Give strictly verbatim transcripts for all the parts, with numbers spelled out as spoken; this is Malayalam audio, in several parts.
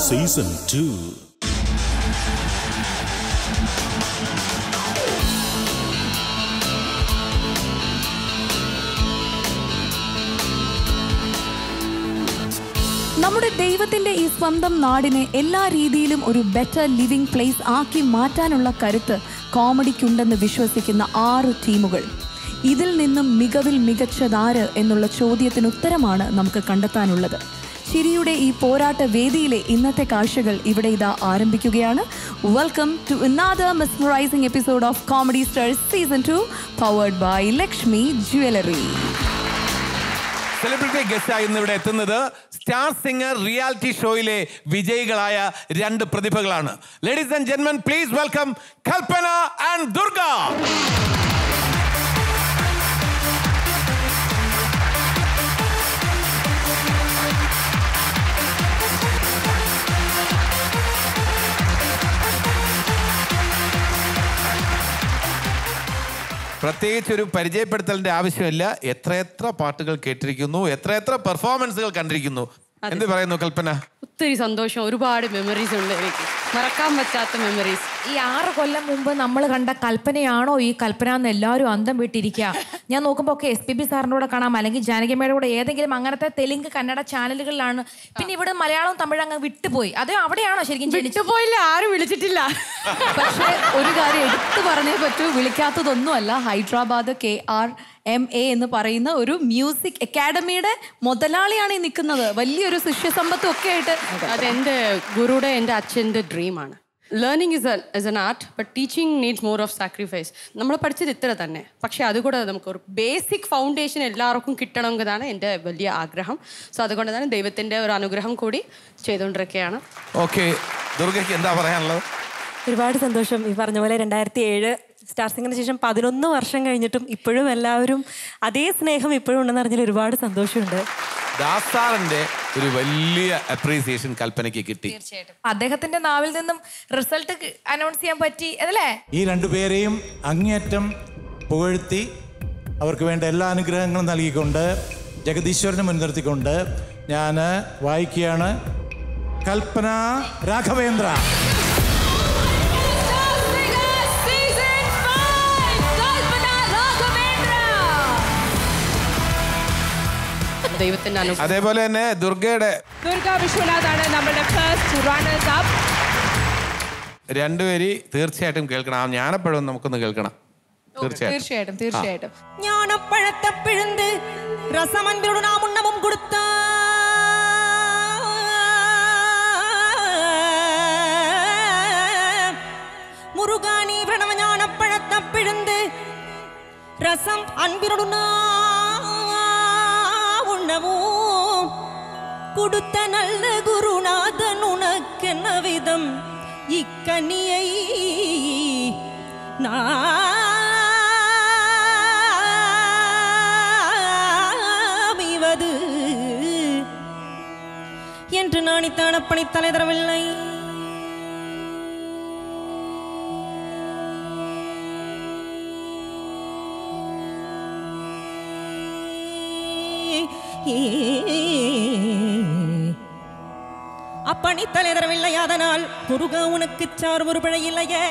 Season two. നമ്മുടെ ദൈവത്തിന്റെ ഈ സ്വന്തം നാടിനെ എല്ലാ രീതിയിലും ഒരു ബെറ്റർ ലിവിംഗ് പ്ലേസ് ആക്കി മാറ്റാനുള്ള കരുത്ത് കോമഡിക്കുണ്ടെന്ന് വിശ്വസിക്കുന്ന ആറ് ടീമുകൾ. ഇതിൽ നിന്നും മികവിൽ മികച്ചതാര് എന്നുള്ള ചോദ്യത്തിന് ഉത്തരമാണ് നമുക്ക് കണ്ടെത്താനുള്ളത്. ചിരിയുടെ ഈ പോരാട്ട വേദിയിലെ ഇന്നത്തെ കാഴ്ചകൾ ഇവിടെ ഇതാ ആരംഭിക്കുകയാണ്. Welcome to another mesmerizing episode of Comedy Stars Season two, powered by Lakshmi Jewelry. Celebrity ഗസ്റ്റായി ഇന്ന് ഇവിടെ എത്തുന്നത് സ്റ്റാർ സിംഗർ റിയാലിറ്റി ഷോയിലെ വിജയികളായ രണ്ട് പ്രതിഭകളാണ്. Ladies and gentlemen, please welcome Kalpana and Durga. പ്രത്യേകിച്ച് ഒരു പരിചയപ്പെടുത്തലിന്റെ ആവശ്യമില്ല. എത്രയെത്ര പാട്ടുകൾ കേട്ടിരിക്കുന്നു, എത്രയെത്ര പെർഫോമൻസുകൾ കണ്ടിരിക്കുന്നു. എന്ത് പറയുന്നു കൽപ്പന? ഒത്തിരി സന്തോഷം, ഒരുപാട് മെമ്മറീസ് ഉണ്ട് എനിക്ക്, മറക്കാൻ പറ്റാത്ത മെമ്മറീസ്. ഈ ആറ് കൊല്ലം മുമ്പ് നമ്മൾ കണ്ട കൽപ്പനയാണോ ഈ കൽപ്പന എന്ന് എല്ലാവരും അന്തം വിട്ടിരിക്കുക. ഞാൻ നോക്കുമ്പോൾ ഒക്കെ എസ് പി ബി സാറിൻ്റെ കൂടെ കാണാം, അല്ലെങ്കിൽ ജാനകിയമ്മയുടെ കൂടെ ഏതെങ്കിലും അങ്ങനത്തെ തെലുങ്ക് കന്നഡ ചാനലുകളിലാണ്. പിന്നെ ഇവിടെ മലയാളവും തമിഴ് അങ്ങ് വിട്ടുപോയി. അത് അവിടെയാണോ ശരിക്കും? വിട്ടുപോയില്ല, ആരും വിളിച്ചിട്ടില്ല. പക്ഷേ ഒരു കാര്യം എടുത്തു പറഞ്ഞേ പറ്റൂ, വിളിക്കാത്തതൊന്നുമല്ല. Hyderabad K R M A എന്ന് പറയുന്ന ഒരു മ്യൂസിക് അക്കാഡമിയുടെ മുതലാളിയാണ് ഈ നിൽക്കുന്നത്. വലിയൊരു ശിഷ്യസമ്പത്തും ഒക്കെ ആയിട്ട്. അതെൻ്റെ ഗുരുയുടെ എൻ്റെ അച്ഛൻ്റെ ഡ്രീമാണ്. Learning is is an art, but teaching needs more of sacrifice. നമ്മൾ പഠിച്ചത് ഇത്ര തന്നെ, പക്ഷേ അതുകൂടെ നമുക്കൊരു ബേസിക് ഫൗണ്ടേഷൻ എല്ലാവർക്കും കിട്ടണമെന്നതാണ് എൻ്റെ വലിയ ആഗ്രഹം. സോ അതുകൊണ്ട് തന്നെ ദൈവത്തിൻ്റെ ഒരു അനുഗ്രഹം കൂടി ചെയ്തുകൊണ്ടിരിക്കുകയാണ്. ഓക്കെ, ദുർഗയ്ക്ക് എന്താ പറയാനുള്ളത്? ഒരുപാട് സന്തോഷം. ഈ പറഞ്ഞ പോലെ രണ്ടായിരത്തി ഏഴ് സ്റ്റാർ സിംഗറിന് ശേഷം പതിനൊന്ന് വർഷം കഴിഞ്ഞിട്ടും ഇപ്പോഴും എല്ലാവരും അതേ സ്നേഹം ഇപ്പോഴും ഉണ്ടെന്ന് അറിഞ്ഞാൽ ഒരുപാട് സന്തോഷമുണ്ട്. ദാസാറിന്റെ ഒരു വലിയ അപ്രീസിയേഷൻ കൽപ്പനയ്ക്ക് കിട്ടി. അദ്ദേഹത്തിന്റെ നാവിൽ നിന്നും റിസൾട്ട് അനൗൺസ് ചെയ്യാൻ പറ്റി അല്ലേ? ഈ രണ്ടുപേരെയും അങ്ങേയറ്റം പുകഴ്ത്തി അവർക്ക് വേണ്ട എല്ലാ അനുഗ്രഹങ്ങളും നൽകിക്കൊണ്ട് ജഗദീശ്വരനെ മുൻനിർത്തിക്കൊണ്ട് ഞാൻ വായിക്കുകയാണ്. കൽപ്പന രാഘവേന്ദ്ര. ദൈവത്തിന്റെ അനുഗ്രഹം. അതേപോലെ തന്നെ ദുർഗയുടെ ദുർഗ വിശ്വനാഥാണ് നമ്മുടെ ഫസ്റ്റ് റണ്ണേഴ്സ് അപ്പ്. രണ്ടുപേരി തീർച്ചയായിട്ടും കേൾക്കണം. ഞാനപ്പോഴും നമുക്കൊന്ന് കേൾക്കണം. തീർച്ചയായിട്ടും തീർച്ചയായിട്ടും. ஞானப்பழத்தை பிழிந்து ரசமன்பிரோடு நாம் உண்ணமும் கொடுத்த முருகானி பிரணவ ஞானப்பழத்தை பிழிந்து ரசம் அன்பிரோடு உண்ணவும் கொடுத்த நல்ல குருநாதன் உனக்கென்ன விதம் இக்கனியை நாமிவது என்று நாணித்தான் அப்பணி தலை தரவில்லை. அப்பணி தலை தரவில்லை, அதனால் முருகா உனக்கு சார் ஒரு பிழை இல்லையே.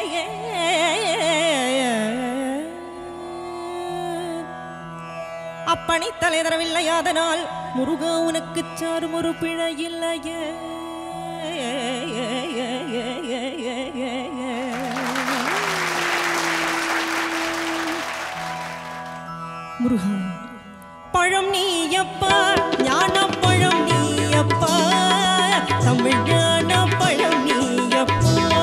அப்பணி தலை தரவில்லை, அதனால் முருகா உனக்கு சார் ஒரு பிழை இல்லையே. முருகா பழம் நீயப்பா, ஞான பழம் நீயப்பா, தமிழ் ஞான பழம் நீயப்பா.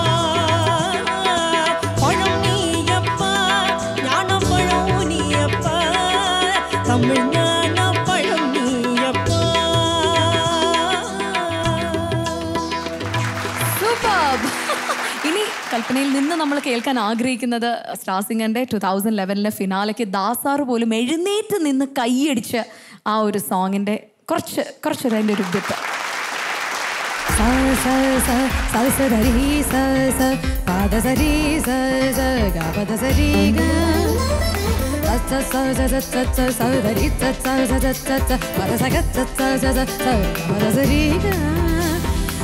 பழம் நீயப்பா, ஞான பழம் நீயப்பா, தமிழ் ஞான பழம் நீயப்பா. സൂപ്പർബ്. ഇനി കൽപ്പനയിൽ നിന്ന് നമ്മൾ കേൾക്കാൻ ആഗ്രഹിക്കുന്നത് സ്റ്റാർ സിംഗറിന്റെ ടൂ തൗസൻഡ് ലെവനിലെ ഫിനാലയ്ക്ക് ദാസാറ് പോലും എഴുന്നേറ്റ് നിന്ന് കൈയടിച്ച ആ ഒരു സോങ്ങിന്റെ കുറച്ച് കുറച്ചൊരു അതിൻ്റെ ഒരു ബിറ്റ്. സജ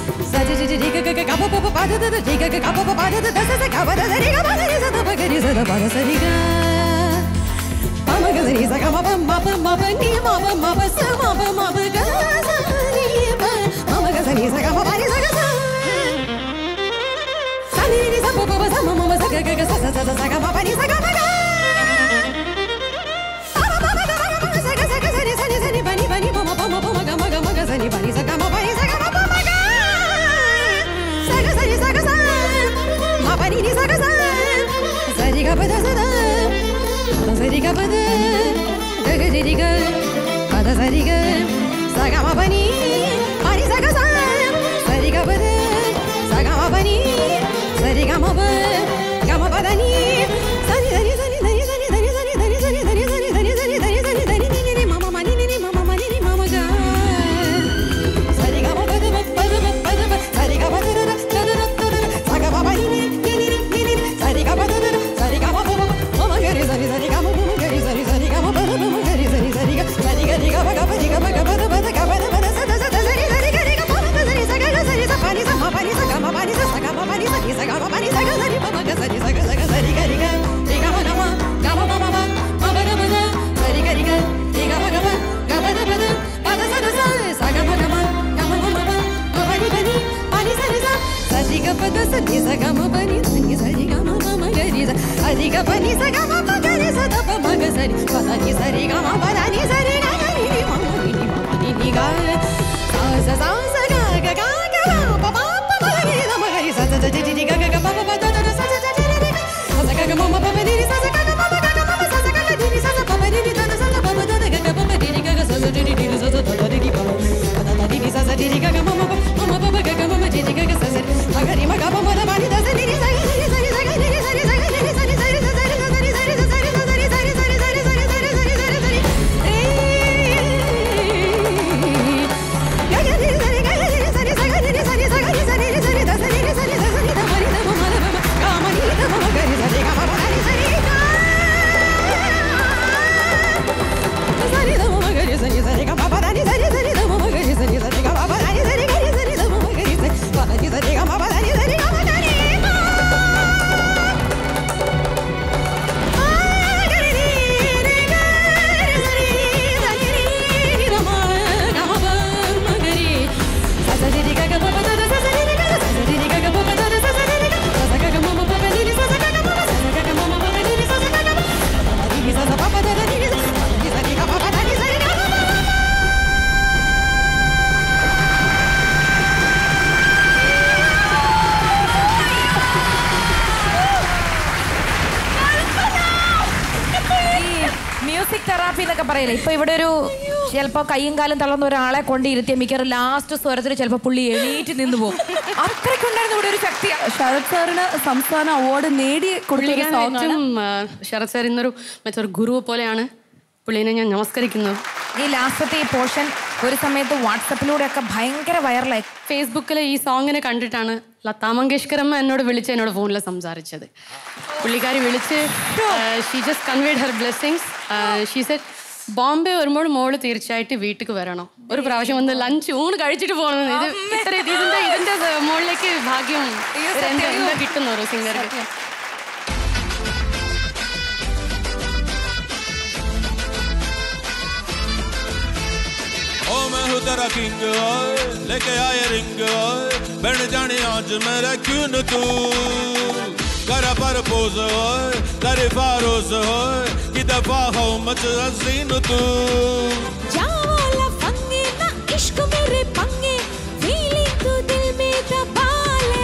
ഇപ്പൊ ഇവിടെ ഒരു ചിലപ്പോ കയ്യും കാലും തളർന്ന ഒരാളെ കൊണ്ട് ഇരുത്തിയ മിക്കവാറും ലാസ്റ്റ് സ്വരത്തിൽ ചിലപ്പോ പുള്ളി എണീറ്റ് നിന്ന് പോകും. അത്രയ്ക്കുണ്ടായിരുന്നു ഇവിടെ ഒരു ശക്തി. ശരത് സാറിന് സംസ്ഥാന അവാർഡ് നേടി കൊടുത്തിട്ടും ശരത് സാർ ഇന്നൊരു മറ്റൊരു ഗുരു പോലെയാണ് പുള്ളിനെ ഞാൻ നമസ്കരിക്കുന്നത്. ഈ ലാസ്റ്റത്തെ ഈ പോർഷൻ ഒരു സമയത്ത് വാട്സപ്പിലൂടെ ഒക്കെ ഭയങ്കര വൈറലായി. ഫേസ്ബുക്കിൽ ഈ സോങ്ങിനെ കണ്ടിട്ടാണ് ലതാ മങ്കേഷ്കറമ്മ എന്നോട് വിളിച്ച് എന്നോട് ഫോണിൽ സംസാരിച്ചത്. പുള്ളിക്കാരി വിളിച്ച് she just conveyed her blessings. She said Bombay വരുമ്പോൾ മോള് തീർച്ചയായിട്ടും വീട്ടിൽ വരണം, ഒരു പ്രാവശ്യം വന്ന് ലഞ്ച് ഊണ് കഴിച്ചിട്ട് പോകണം. ഇത് ഇത്ര ഇതിന്റെ ഇതിന്റെ മോളിലേക്ക് ഭാഗ്യം എന്താ കിട്ടുന്ന ഒരു സിംഗർക്ക്. ओ मैं हूँ तेरा किंग लेके आए रिंग बन जाने आज मेरा क्यों न तू कर पर पोज तेरे फारोज कि दफा हो मच हसीन तू जाओला फंगे ना इश्क मेरे पंगे फीलिंग तू दिल में दबा ले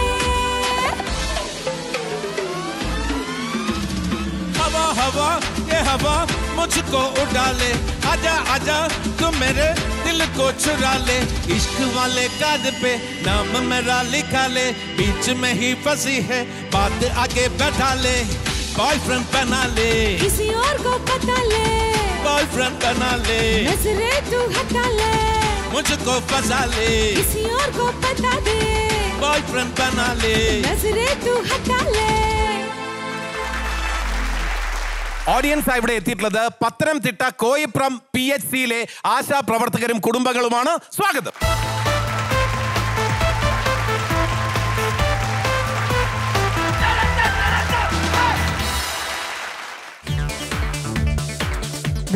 हवा हवा ये हवा मुझको उड़ा ले आजा आजा तू मेरे दिल को चुरा ले इश्क वाले कागज पे नाम मेरा लिखा ले बीच में ही फंसी है बात आगे बैठा ले बॉयफ्रेंड बना ले किसी और को पता ले बॉयफ्रेंड बना ले नजरे तू हटा ले मुझको फंसा ले किसी और को पता दे बॉयफ्रेंड बना ले नजरे तू हटा ले. ഓഡിയൻസ് ഇവിടെ എത്തിയിട്ടുള്ളത് പത്തനംതിട്ട കോയിപ്രം പി എച്ച് സിയിലെ ആശാ പ്രവർത്തകരും കുടുംബങ്ങളുമാണ്. സ്വാഗതം.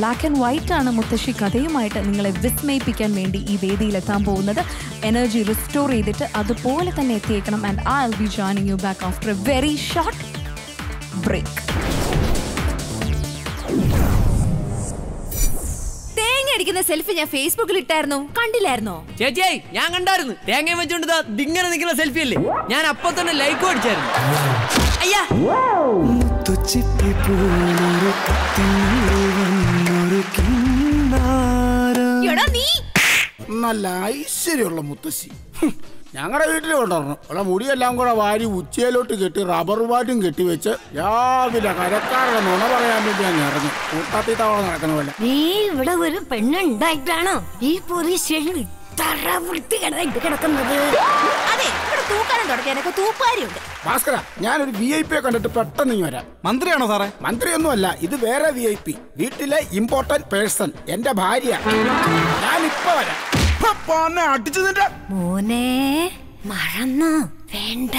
ബ്ലാക്ക് ആൻഡ് വൈറ്റ് ആണ് മുത്തശ്ശി കഥയുമായിട്ട് നിങ്ങളെ വിസ്മയിപ്പിക്കാൻ വേണ്ടി ഈ വേദിയിലെത്താൻ പോകുന്നത്. എനർജി റിസ്റ്റോർ ചെയ്തിട്ട് അതുപോലെ തന്നെ എത്തിയേക്കണം. And I will be joining you back after a very short break. തേങ്ങ അടിക്കുന്ന സെൽഫി ഞാൻ ഫേസ്ബുക്കിൽ ഇട്ടായിരുന്നു, കണ്ടില്ലായിരുന്നോ? ചേച്ചിയായി ഞാൻ കണ്ടായിരുന്നു. തേങ്ങ വെച്ചോണ്ട് ഇങ്ങനെ നിൽക്കുന്ന സെൽഫി അല്ലേ, ഞാൻ അപ്പൊ തന്നെ ലൈക്കും അടിച്ചായിരുന്നു. അയ്യാ നല്ല ഐശ്വര്യമുള്ള മുത്തശ്ശി ഞങ്ങളുടെ വീട്ടിൽ കൊണ്ടുവരണം. അവിടെ മുടിയെല്ലാം കൂടെ വാരി ഉച്ചയിലോട്ട് കെട്ടി റബ്ബർ ബാറ്റും കെട്ടിവെച്ച് രാവിലെ കരക്കാരുടെ നുണ പറയാൻ വേണ്ടി ഞാൻ ഇറങ്ങി കൂട്ടാത്തി തവണ നടക്കുന്ന പോലെ. നീ ഇവിടെ ഒരു പെണ്ണുണ്ടായിട്ടാണോ ഈ പോലീസ് സ്റ്റേഷനിൽ ഇത്ര വൃത്തികേടായിട്ട് കിടക്കുന്നത്? അതെ, ഇവിടെ തൂക്കാനും തുടക്കാനൊക്കെ തൂപ്പാരിയുണ്ട്. ഭാസ്കര, ഞാനൊരു വി ഐ പിയെ കണ്ടിട്ട് പെട്ടെന്ന് ഇനി വരാം. മന്ത്രിയാണോ സാറേ? മന്ത്രിയൊന്നും അല്ല, ഇത് വേറെ വി ഐ പി, വീട്ടിലെ ഇമ്പോർട്ടന്റ് പേഴ്സൺ, എന്റെ ഭാര്യ. ഞാനിപ്പോ വരാം. അടിച്ചതിന്റെ മോനെ മറന്നു വേണ്ട.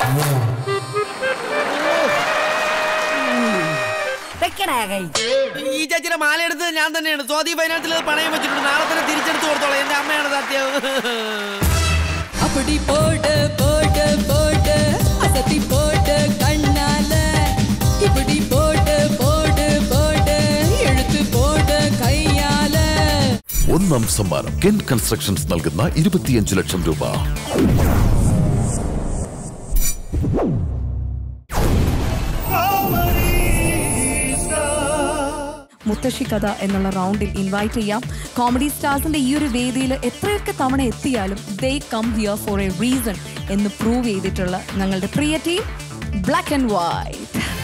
ഈ ചേച്ചിയുടെ മാല എടുത്തത് ഞാൻ തന്നെയാണ്. സ്വാതി ഫൈനാൻസിൽ പണയം വെച്ചിട്ടുണ്ട്. നാളെ തന്നെ തിരിച്ചെടുത്ത് കൊടുത്തോളാം. എന്റെ അമ്മയാണ് സത്യം. அப்படி போடு போடு போடு அசத்தி போடு கண்ணால இப்படி போடு போடு போடு எழுத்து போடு கையால. ഒന്നാം സമ്മാനം കെൻ കൺസ്ട്രക്ഷൻസ് നൽകുന്ന ഇരുപത്തിയഞ്ച് ലക്ഷം രൂപ. മുത്തശ്ശി കഥ എന്നുള്ള റൗണ്ടിൽ ഇൻവൈറ്റ് ചെയ്യാം. കോമഡി സ്റ്റാർസിന്റെ ഈ ഒരു വേദിയിൽ എത്രയൊക്കെ തവണ എത്തിയാലും they come here for a reason എന്ന് പ്രൂവ് ചെയ്തിട്ടുള്ള ഞങ്ങളുടെ പ്രിയ ടീം ബ്ലാക്ക് ആൻഡ് വൈറ്റ്.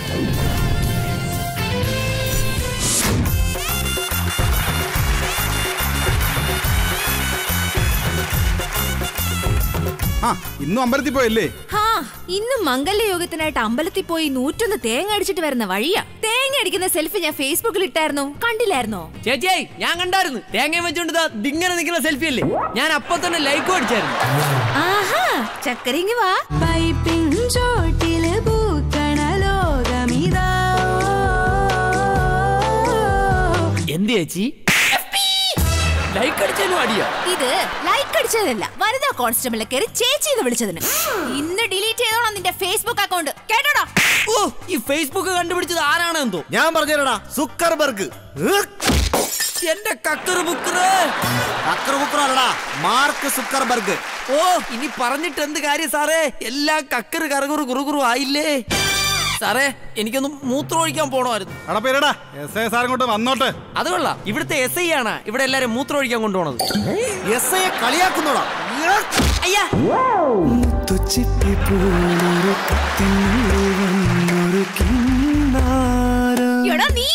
ഇന്നും അമ്പലത്തിൽ പോയല്ലേ? ഇന്നും മംഗല്യയോഗത്തിനായിട്ട് അമ്പലത്തിൽ പോയി നൂറ്റൊന്ന് തേങ്ങ അടിച്ചിട്ട് വരുന്ന വഴിയാ. തേങ്ങ അടിക്കുന്ന സെൽഫി ഞാൻ ഫേസ്ബുക്കിൽ ഇട്ടായിരുന്നു, കണ്ടില്ലായിരുന്നോ? ചേച്ചിയായി ഞാൻ കണ്ടായിരുന്നു. തേങ്ങ വെച്ചോണ്ട് ഇങ്ങനെ നിൽക്കുന്ന സെൽഫി അല്ലേ, ഞാൻ അപ്പൊ തന്നെ ലൈക്കും അടിച്ചായിരുന്നു. ആഹാ, ചക്കരങ്ങി വാ. പൈപ്പിൻചോട്ടില് പൂക്കണ ലോകമിതാ. എന്ത് ചേച്ചി ലൈക്ക് അടിച്ചാലും അടിയാ? ഇത് ലൈക്ക് അടിച്ചതല്ല, വനിതാ കോൺസ്റ്റബിളിനെ കയറി ചേച്ചി എന്ന് വിളിച്ചതിന്. ഇന്ന് ഡിലീറ്റ് ചെയ്തോളാം നിന്റെ ഫേസ്ബുക്ക് അക്കൗണ്ട്, കേട്ടോടാ? ഓ, ഈ ഫേസ്ബുക്ക് കണ്ടുപിടിച്ചത് ആരാണെന്തോ? ഞാൻ പറഞ്ഞുതരടാ, സുക്കർബർഗ്. എന്റെ കക്കറ് ബുക്കറ് കക്കറ് ബുക്കറല്ലടാ, മാർക്ക് സുക്കർബർഗ്. ഓ, ഇനി പറഞ്ഞിട്ട് എന്ത് കാര്യം സാറേ, എല്ലാം കക്കറ് കറകുറു കുറുകുറു ആയില്ലേ സാറേ. എനിക്കൊന്ന് മൂത്രം ഒഴിക്കാൻ പോണമായിരുന്നു. വന്നോട്ടെ. അത് കൊള്ളാം. ഇവിടുത്തെ എസ് ഐ ആണ് ഇവിടെ എല്ലാരും മൂത്രം ഒഴിക്കാൻ കൊണ്ടുപോണത്. S I കളിയാക്കുന്നോടാ. അയ്യാ, നീ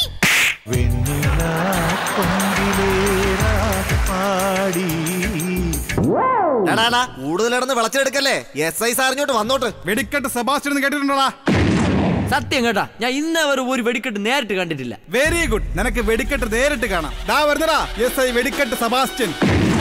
കൂടുതൽ ഇടന്ന് വിളച്ചെടുക്കല്ലേ. S I സാറിഞ്ഞോട്ട് വന്നോട്ട്. വെടിക്കെട്ട് സെബാസ്റ്റ്യൻ കേട്ടിട്ടുണ്ടോടാ? സത്യം കേട്ടാ, ഞാൻ ഇന്നേ വരെ ഒരു വെടിക്കെട്ട് നേരിട്ട് കണ്ടിട്ടില്ല. വെരി ഗുഡ്, നിനക്ക് വെടിക്കെട്ട് നേരിട്ട് കാണാം. ദാ വരുന്നടാ എസ് ഐ വെടിക്കെട്ട് സെബാസ്റ്റ്യൻ.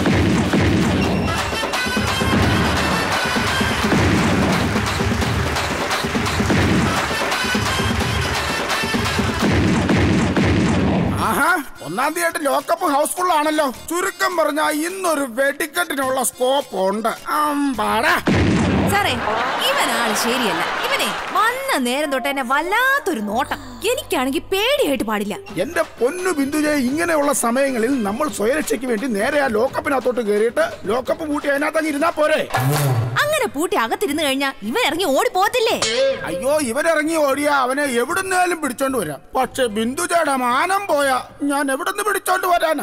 ആഹാ, ഒന്നാം തീയതി ലോക്കപ്പ് ഹൗസ്ഫുൾ ആണല്ലോ. ചുരുക്കം പറഞ്ഞാ ഇന്നൊരു വെടിക്കെട്ടിനുള്ള സ്കോപ്പ് ഉണ്ട്. സാറേ, ഇവനാള് ശരിയല്ല. ഇവനെ വന്ന നേരം തൊട്ട് എന്നെ വല്ലാത്തൊരു നോട്ടം. എനിക്കാണെങ്കിൽ പേടിയായിട്ട് പാടില്ല. എന്റെ പൊന്നു ബിന്ദുജെ, ഇങ്ങനെയുള്ള സമയങ്ങളിൽ നമ്മൾ സ്വയരക്ഷയ്ക്ക് വേണ്ടി നേരെ ആ ലോക്കപ്പിനകത്തോട്ട് കയറിയിട്ട് ലോക്കപ്പ് പൂട്ടി അതിനകത്തങ്ങ് ഇരുന്നാ പോരെ? അങ്ങനെ പൂട്ടി അകത്തിരുന്ന് കഴിഞ്ഞാ ഇവൻ ഇറങ്ങി ഓടി പോകത്തില്ലേ? അയ്യോ, ഇവനിറങ്ങി ഓടിയാ അവനെ എവിടുന്നാലും പിടിച്ചോണ്ട് വരാം. പക്ഷെ ബിന്ദുജയുടെ മാനം പോയാ ഞാൻ എവിടുന്ന് പിടിച്ചോണ്ട് വരാനാ?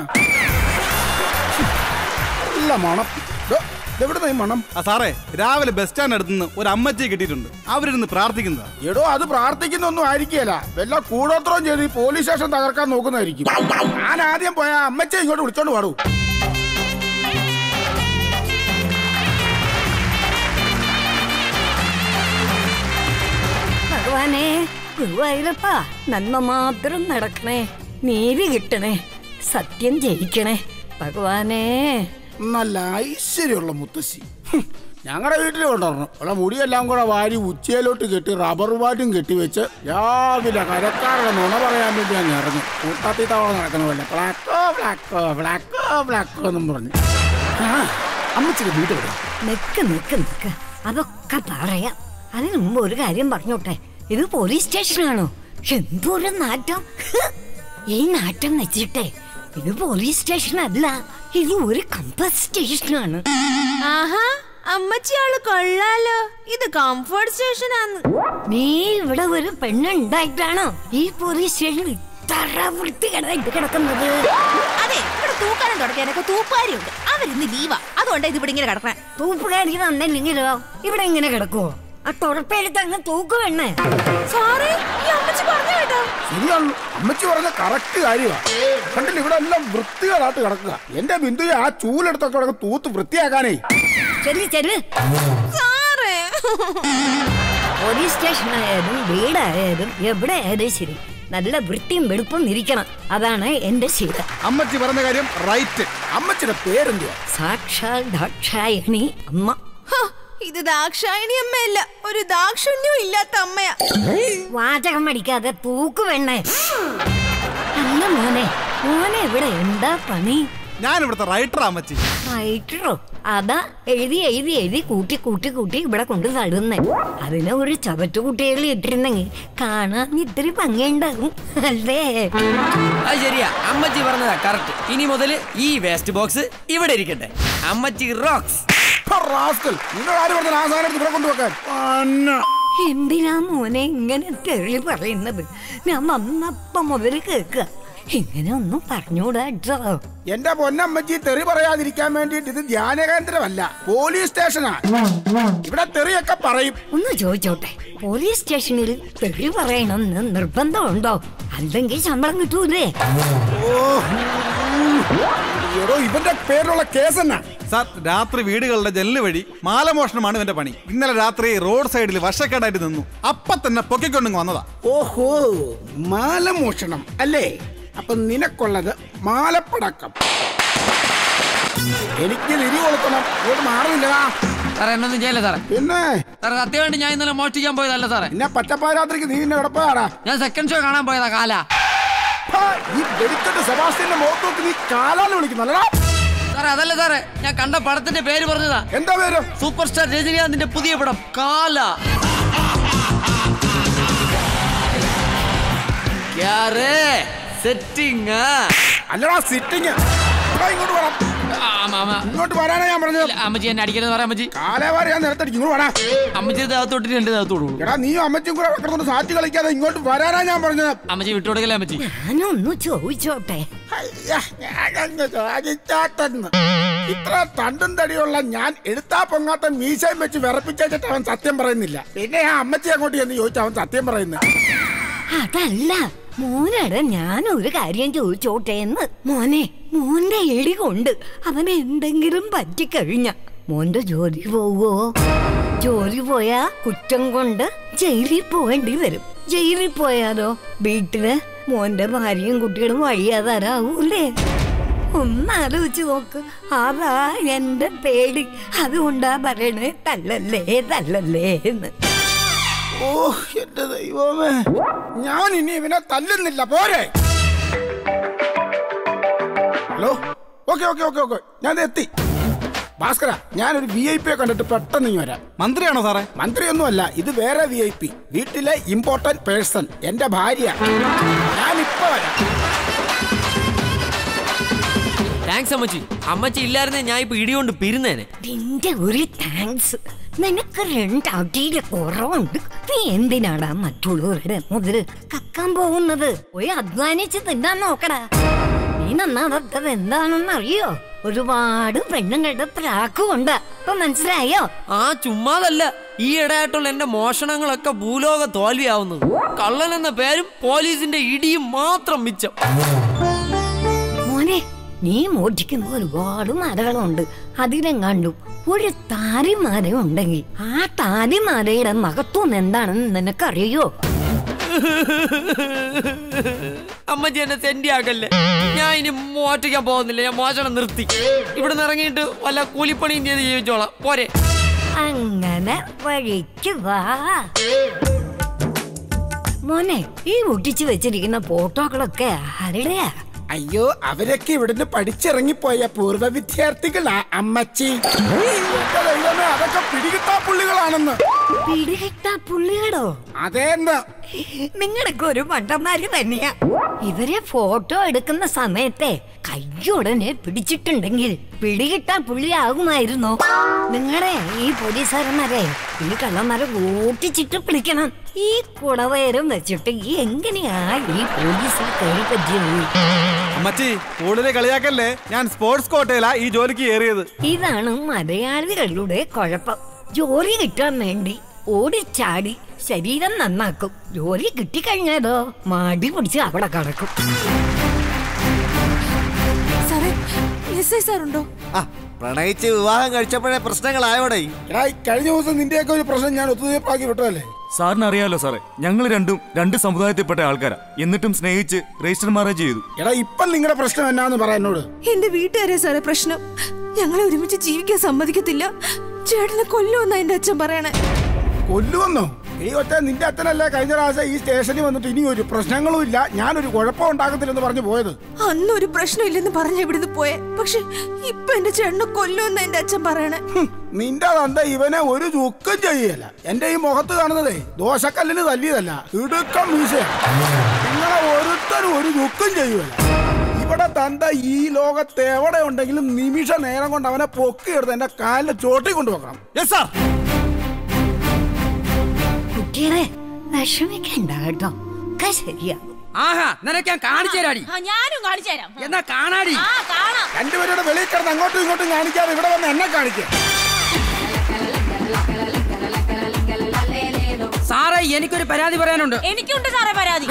ഇല്ല മണം. എവിടുന്ന ഈ മണം? സാറേ, രാവിലെ ബസ് സ്റ്റാൻഡ് അടുത്തുനിന്ന് ഒരു അമ്മച്ചിയെ കിട്ടിയിട്ടുണ്ട്. അവരിരുന്ന് പ്രാർത്ഥിക്കുന്നതാ. എടോ, അത് പ്രാർത്ഥിക്കുന്നൊന്നും ആയിരിക്കുകയല്ല. വല്ല കൂടോത്രം ചെയ്ത് ഈ പോലീസ് സ്റ്റേഷൻ തകർക്കാൻ നോക്കുന്നതായിരിക്കും. ഞാൻ ആദ്യം പോയ അമ്മച്ചിയെ ഇങ്ങോട്ട് വിളിച്ചോണ്ട് പാടൂ. ഭഗവാനെ, ഗുരുവായൂരപ്പാ, നന്മ മാത്രം നടക്കണേ, നീതി കിട്ടണേ, സത്യം ജയിക്കണേ ഭഗവാനേ. നല്ല ഐശ്വര്യമുള്ള മുത്തശ്ശി. ഞങ്ങളുടെ വീട്ടിൽ കൊണ്ടുവരണം. ഉള്ള മുടിയെല്ലാം കൂടെ വാരി ഉച്ചയിലോട്ട് കെട്ടി റബ്ബർ ബാറ്റും കെട്ടിവെച്ച് രാവിലെ കരക്കാരുടെ നുണ പറയാൻ വേണ്ടി ഞാൻ ഇറങ്ങി. കൂട്ടാത്തി തവണ നടക്കുന്ന പോലെ ബ്ലാക്കോ ബ്ലാക്കോ ബ്ലാക്കോ ബ്ലാക്കോ എന്നും പറഞ്ഞു. അമ്മച്ചിക്ക് വീട്ടിൽ വിടാം. നിക്ക് നിക്ക് നിക്ക് അതൊക്കെ പറയാം. അതിന് മുമ്പ് ഒരു കാര്യം പറഞ്ഞോട്ടെ. ഇത് പോലീസ് സ്റ്റേഷനാണോ? എന്തൊരു നാറ്റം! ഈ നാറ്റം വെച്ചിട്ടേ ഇത് പോലീസ് സ്റ്റേഷൻ അല്ല, ഇത് ഒരു കംഫർട്ട് സ്റ്റേഷനാണ്. ആഹാ, അമ്മച്ചിയാള് കൊള്ളാലോ. ഇത് കംഫർട്ട് സ്റ്റേഷനാണ്. നീ ഇവിടെ ഒരു പെണ്ണുണ്ടായിട്ടാണോ ഈ പോലീസ് സ്റ്റേഷൻ ഇത്ര വൃത്തികേടായിട്ട് കിടക്കുന്നത്? അതെ, ഇവിടെ തൂക്കാനും തുടക്കാനൊക്കെ തൂപ്പാരിയുണ്ട്. അവരിന്ന് ലീവാ, അതുകൊണ്ടാ ഇത് ഇവിടെ ഇങ്ങനെ കിടക്കണേ. തൂപ്പുകാരി തന്നില്ലെങ്കിലോ ഇവിടെ ഇങ്ങനെ കിടക്കുവോ? ആ തുറപ്പെടുത്ത് അങ്ങ് തൂക്കുവെണ്ണേ. സാറേ, ഈ അമ്മച്ചി പറഞ്ഞു കേട്ടോ. ശരിയാണ്, അമ്മച്ചി പറഞ്ഞ കറക്റ്റ് കാര്യമാണ്. കണ്ടില്ല, ഇവിടെ എല്ലാം വൃത്തികളായിട്ട് കിടക്കുക. എന്റെ ബിന്ദുയെ ആ ചൂലെടുത്തൊക്കെ കിടക്കും തൂത്ത് വൃത്തിയാക്കാനേ. ചെല്ലി ചെല്ലു. പോലീസ് സ്റ്റേഷനായാലും വീടായാലും എവിടെ ആയാലും ശരി നല്ല വൃത്തിയും വെടുപ്പും ഇരിക്കണം. അതാണ് എന്റെ ശീലം. അമ്മച്ചി പറഞ്ഞ കാര്യം റൈറ്റ്. അമ്മച്ചിയുടെ പേരെന്തുവാ? സാക്ഷാൽ ദാക്ഷായണി അമ്മ. ഇത് ദാക്ഷായണി അമ്മയല്ല, ഒരു ദാക്ഷണ്യവും ഇല്ലാത്ത അമ്മയാ. വാചകം അടിക്കാതെ തൂക്ക് വേണേ. അല്ല മോനെ, മോനെ ഇവിടെ എന്താ പണി? ഞാൻ ഇവിടുത്തെ റൈറ്റർ അമ്മച്ചി. റൈറ്ററോ? അതാ എഴുതി എഴുതി എഴുതി കൂട്ടി കൂട്ടി കൂട്ടി ഇവിടെ കൊണ്ട് തടുന്നേ. അതിനെ ഒരു ചവറ്റു കുട്ടികൾ ഇട്ടിരുന്നെങ്കിൽ കാണാൻ ഇത്തിരി ഭംഗിയുണ്ടാകും അല്ലേ? അത് ശരിയാ, അമ്മച്ചി പറഞ്ഞതാ കറക്റ്റ്. ഇനി മുതൽ ഈ വേസ്റ്റ് ബോക്സ് ഇവിടെ ഇരിക്കട്ടെ. അമ്മച്ചി റോക്സ്. എന്തിനാ മോനെ ഇങ്ങനെ തെറി പറയുന്നത്? ഞാൻ വന്നപ്പം മുതൽ കേൾക്കുക. ഇങ്ങനെ ഒന്നും പറഞ്ഞൂടാ. എന്റെ പൊന്നമ്മച്ചി, തെറി പറയാതിരിക്കാൻ വേണ്ടിട്ട് ഇത് ധ്യാനകേന്ദ്രമല്ല, പോലീസ് സ്റ്റേഷനാ. ഇവിടെ തെറിയൊക്കെ പറയും. ഒന്ന് ചോദിച്ചോട്ടെ, പോലീസ് സ്റ്റേഷനിൽ തെറി പറയണമെന്ന് നിർബന്ധമുണ്ടോ? അല്ലെങ്കിൽ ശമ്പളം കിട്ടൂലേ? ഇവന്റെ പേരിലുള്ള കേസ് എന്നാ? സാർ, രാത്രി വീടുകളുടെ ജനല് വഴി മാലമോഷണമാണ് ഇവന്റെ പണി. ഇന്നലെ രാത്രി റോഡ് സൈഡിൽ വർഷക്കേടായിട്ട് നിന്നു. അപ്പൊ തന്നെ പൊക്കിക്കൊണ്ടിങ് വന്നതാ. ഓഹോ, മാലമോഷണം അല്ലേ? അപ്പൊ നിനക്കുള്ളത് മാലപ്പടക്കം. എനിക്ക് തിരി കൊടുക്കണം. ഇങ്ങോട്ട് മാറുന്നില്ലടാ. സാറേ, എന്നൊന്നും ചെയ്യല്ലേ സാറേ. പിന്നെ സാറേ, സത്യമായിട്ട് ഞാൻ ഇന്നലെ മോഷ്ടിക്കാൻ പോയതല്ല സാറേ. പിന്നെ പച്ചപ്പാരാത്രിക്ക് നീ എന്നെ കിടപ്പാടാ. ഞാൻ സെക്കൻഡ് ഷോ കാണാൻ പോയതാ. കാല ഈ വെടിക്കെട്ട് സെബാസ്റ്റ്യന്റെ മുഖത്തോട്ട് നീ കാലാന്ന് വിളിക്കുന്നല്ലടാ. സാറേ, അതല്ല സാറേ, ഞാൻ കണ്ട പടത്തിന്റെ പേര് പറഞ്ഞതാ. എന്താ പേര്? സൂപ്പർ സ്റ്റാർ രജനീകാന്തിന്റെ പുതിയ പടം കാല. സെറ്റിംഗ് അല്ലടാ, സിറ്റിംഗ്. ഇങ്ങോട്ട് വരാം. ഇങ്ങോട്ട് വരാനാ ഞാൻ പറഞ്ഞത്. അമ്മച്ചി എന്നെ അടിക്കരുത് പറയാം. അമ്മച്ചി കാലേവാരി ഞാൻ നിരത്തടിക്കും. ഇങ്ങോട്ട് വരാ. അമ്മച്ചി ദേഹത്തോട്ടിട്ട് എന്റെ ദേഹത്തോടു. എടാ, നീയും അമ്മച്ചും കൂടെ കിടന്നു സാറ്റ് കളിക്കാതെ ഇങ്ങോട്ട് വരാനാ ഞാൻ പറഞ്ഞത്. അമ്മച്ചി വിട്ടുകൊടുക്കല്ലേ അമ്മച്ചി? ഞാനൊന്നു ചോദിച്ചോട്ടെ. ഇത്ര തണ്ടും തടിയുള്ള ഞാൻ എടുത്താ പൊങ്ങാത്ത മീശയും വെച്ച് വിറപ്പിച്ചിട്ട് അവൻ സത്യം പറയുന്നില്ല. പിന്നെ ആ അമ്മച്ചി അങ്ങോട്ട് എന്ന് ചോദിച്ചാൽ അവൻ സത്യം പറയുന്നത്. അതല്ല മോനോട് ഞാൻ ഒരു കാര്യം ചോദിച്ചോട്ടെ എന്ന്. മോനെ, മോന്റെ എടി കൊണ്ട് അവന് എന്തെങ്കിലും പറ്റിക്കഴിഞ്ഞ മോന്റെ ജോലി പോവോ? ജോലി പോയാ കുറ്റം കൊണ്ട് ജയിലിൽ പോവേണ്ടി വരും. ജയിലിൽ പോയാലോ വീട്ടില് മോന്റെ ഭാര്യയും കുട്ടികളും വഴിയാതാരാവൂലേ? ഒന്നാലോചിച്ച് നോക്ക്. അതാ എന്റെ പേടി. അതുകൊണ്ടാ പറയണേ തല്ലല്ലേ തല്ലല്ലേ എന്ന്. ഓ എന്റെ ദൈവമേ, ഞാൻ ഇനി ഇവനെ തല്ലുന്നില്ല. പോരെ. Hello, okay okay okay okay ഞാൻ എത്തി. ഭാസ്കര, ഞാനൊരു വി ഐ പിയെ കണ്ടിട്ട് പെട്ടെന്ന് ഇനി വരാം. മന്ത്രിയാണോ സാറേ? മന്ത്രിയൊന്നും അല്ല, ഇത് വേറെ വി ഐ പി. വീട്ടിലെ ഇമ്പോർട്ടന്റ് പേഴ്സൺ, എന്റെ ഭാര്യ. ഞാനിപ്പോ വരാം. താങ്ക്സ് അമ്മച്ചി. അമ്മച്ചി ഇല്ലായിരുന്നേ ഞാൻ ഇപ്പൊ ഇടികൊണ്ട് പിരുന്നേനെ. നിന്റെ ഒരു താങ്ക്സ്. നിനക്ക് രണ്ടടിയില് കുറവുണ്ട്. നീ എന്തിനാടാ മറ്റുള്ളവരുടെ മുതൽ കക്കാൻ പോകുന്നത്? പോയി അധ്വാനിച്ച് തിന്നാൻ നോക്കടാ. നീ നന്നാവാത്തത് എന്താണെന്ന് അറിയോ? ഒരുപാട് പെണ്ണുങ്ങളുടെ പ്രാക്കുണ്ട്. ഇപ്പൊ മനസ്സിലായോ? ആ ചുമ്മാതല്ല, ഈ ഇടയായിട്ടുള്ള എന്റെ മോഷണങ്ങളൊക്കെ ഭൂലോക തോൽവിയാവുന്നത്. കള്ളൻ എന്ന പേരും പോലീസിന്റെ ഇടിയും മാത്രം മിച്ചം. മോനെ, നീ മോഷ്ടിക്കുന്ന ഒരുപാട് മരകളുണ്ട്. അതിനും കണ്ടു ഒരു താലിമാല ഉണ്ടെങ്കിൽ ആ താലിമാലയുടെ മഹത്വം എന്താണെന്ന് നിനക്കറിയോ? അമ്മച്ചി എന്നെ സെന്റിയാക്കല്ലേ. ഞാൻ ഇനി മോഷ്ടിക്കാൻ പോകുന്നില്ല. ഞാൻ മോഷണം നിർത്തി. ഇവിടെ നിന്ന് ഇറങ്ങിയിട്ട് വല്ല കൂലിപ്പണിയും ചെയ്ത് ജീവിച്ചോളാം. പോരെ. അങ്ങനെ വഴിക്ക് വാ. മോനെ, ഈ ഒട്ടിച്ചു വെച്ചിരിക്കുന്ന ഫോട്ടോകളൊക്കെ ആരുടെയാ? അയ്യോ, അവരൊക്കെ ഇവിടുന്ന് പഠിച്ചിറങ്ങിപ്പോയ പൂർവ്വ വിദ്യാർത്ഥികളാ അമ്മച്ചി. ദൈവമേ, അതൊക്കെ പിടികിട്ടാ പുള്ളികളാണെന്ന്. പിടികിട്ടാ പുള്ളികളോ? അതേന്ന്. നിങ്ങളൊക്കെ ഒരു മണ്ടന്മാര് തന്നെയാ. ഇവരെ ഫോട്ടോ എടുക്കുന്ന സമയത്തെ കയ്യുടനെ പിടിച്ചിട്ടുണ്ടെങ്കിൽ പിടികിട്ടാ പുള്ളിയാകുമായിരുന്നോ? നിങ്ങളെ ഈ പോലീസുകാരന്മാരെ ഈ കള്ളന്മാരെ ഓട്ടിച്ചിട്ട് പിടിക്കണം. ഈ കുടവയറും വെച്ചിട്ട് എങ്ങനെയാ ഈ പോലീസിൽ കയറി പറ്റിയത്? അമ്മച്ചി, കൂടുതൽ കളിയാക്കല്ലേ. ഞാൻ സ്പോർട്സ് കോട്ടയിലാ ഈ ജോലിക്ക് കയറിയത്. ഇതാണ് മലയാളികളുടെ കുഴപ്പം. ജോലി കിട്ടാൻ വേണ്ടി ഓടിച്ചാടി ശരീരം നന്നാക്കും. ജോലി കിട്ടിക്കഴിഞ്ഞാലോ മടി പിടിച്ച് അവിടെ കിടക്കും. ഉണ്ടോ? പ്രണയിച്ച് വിവാഹം കഴിച്ചപ്പോഴേ പ്രശ്നങ്ങളായോടെ. കഴിഞ്ഞ ദിവസം നിന്റെയൊക്കെ ഒരു പ്രശ്നം ഞാൻ ഒത്തുതീർപ്പാക്കി വിട്ടതല്ലേ? സാറിന് അറിയാലോ സാറേ, ഞങ്ങൾ രണ്ടും രണ്ട് സമുദായത്തിൽപ്പെട്ട ആൾക്കാരാ. എന്നിട്ടും സ്നേഹിച്ച് രജിസ്റ്റർ മാരേജ് ചെയ്തു. എടാ, ഇപ്പൊ നിങ്ങളുടെ പ്രശ്നം എന്നാന്ന് പറയാ എന്നോട്. എന്റെ വീട്ടുകാരെ സാറേ പ്രശ്നം. ഞങ്ങളെ ഒരുമിച്ച് ജീവിക്കാൻ സമ്മതിക്കത്തില്ല. ചേട്ടനെ കൊല്ലുമെന്നാ എന്റെ അച്ഛൻ പറയണേ. കൊല്ലുവന്നോ? ഈ ഒറ്റ നിന്റെ അച്ഛനല്ലേ കഴിഞ്ഞ പ്രാവശ്യം ഈ സ്റ്റേഷനിൽ വന്നിട്ട് ഇനി ഒരു പ്രശ്നങ്ങളും ഇല്ല, ഞാനൊരു കുഴപ്പം ഉണ്ടാക്കത്തില്ലെന്ന് പറഞ്ഞു പോയത്. അന്നൊരു പ്രശ്നമില്ലെന്ന് പറഞ്ഞ ഇവിടുന്ന് പോയെ. പക്ഷെ ഇപ്പൊ എന്റെ ചേട്ടനെ കൊല്ലുമെന്ന് എന്റെ അച്ഛൻ പറയണേ. നിന്റെ തന്ത ഇവനെ ഒരു ചുക്കും ചെയ്യല. എന്റെ ഈ മുഖത്ത് കാണുന്നതേ ദോശക്കല്ലിന് തല്ലിയതല്ല, ഇടുക്കം മീശയാണ്. നിങ്ങളെ ഒരുത്തരും ഒരു ചുക്കും ചെയ്യുവല്ല. ഇവിടെ തന്ത ഈ ലോകത്ത് എവിടെ ഉണ്ടെങ്കിലും നിമിഷ നേരം കൊണ്ട് അവനെ പൊക്കിയെടുത്ത് എന്റെ കാലിൽ ചോട്ടി കൊണ്ടുവെക്കണം. കുട്ടികളെ വിഷമിക്കണ്ട കേട്ടോ, ഒക്കെ ശരിയാകും. ആഹാ, നിനക്ക് ഞാൻ കാണിച്ചു തരാടി. ഞാനും കാണിച്ചു തരാം. എന്നാ കാണാടി. രണ്ടുപേരുടെ വെളിയിൽ കിടന്ന് അങ്ങോട്ടും ഇങ്ങോട്ടും കാണിക്കാതെ ഇവിടെ വന്ന് എന്നെ കാണിക്കാം. സാറേ, എനിക്കൊരു പരാതി പറയാനുണ്ട്. എനിക്കുണ്ട് സാറേ പരാതി.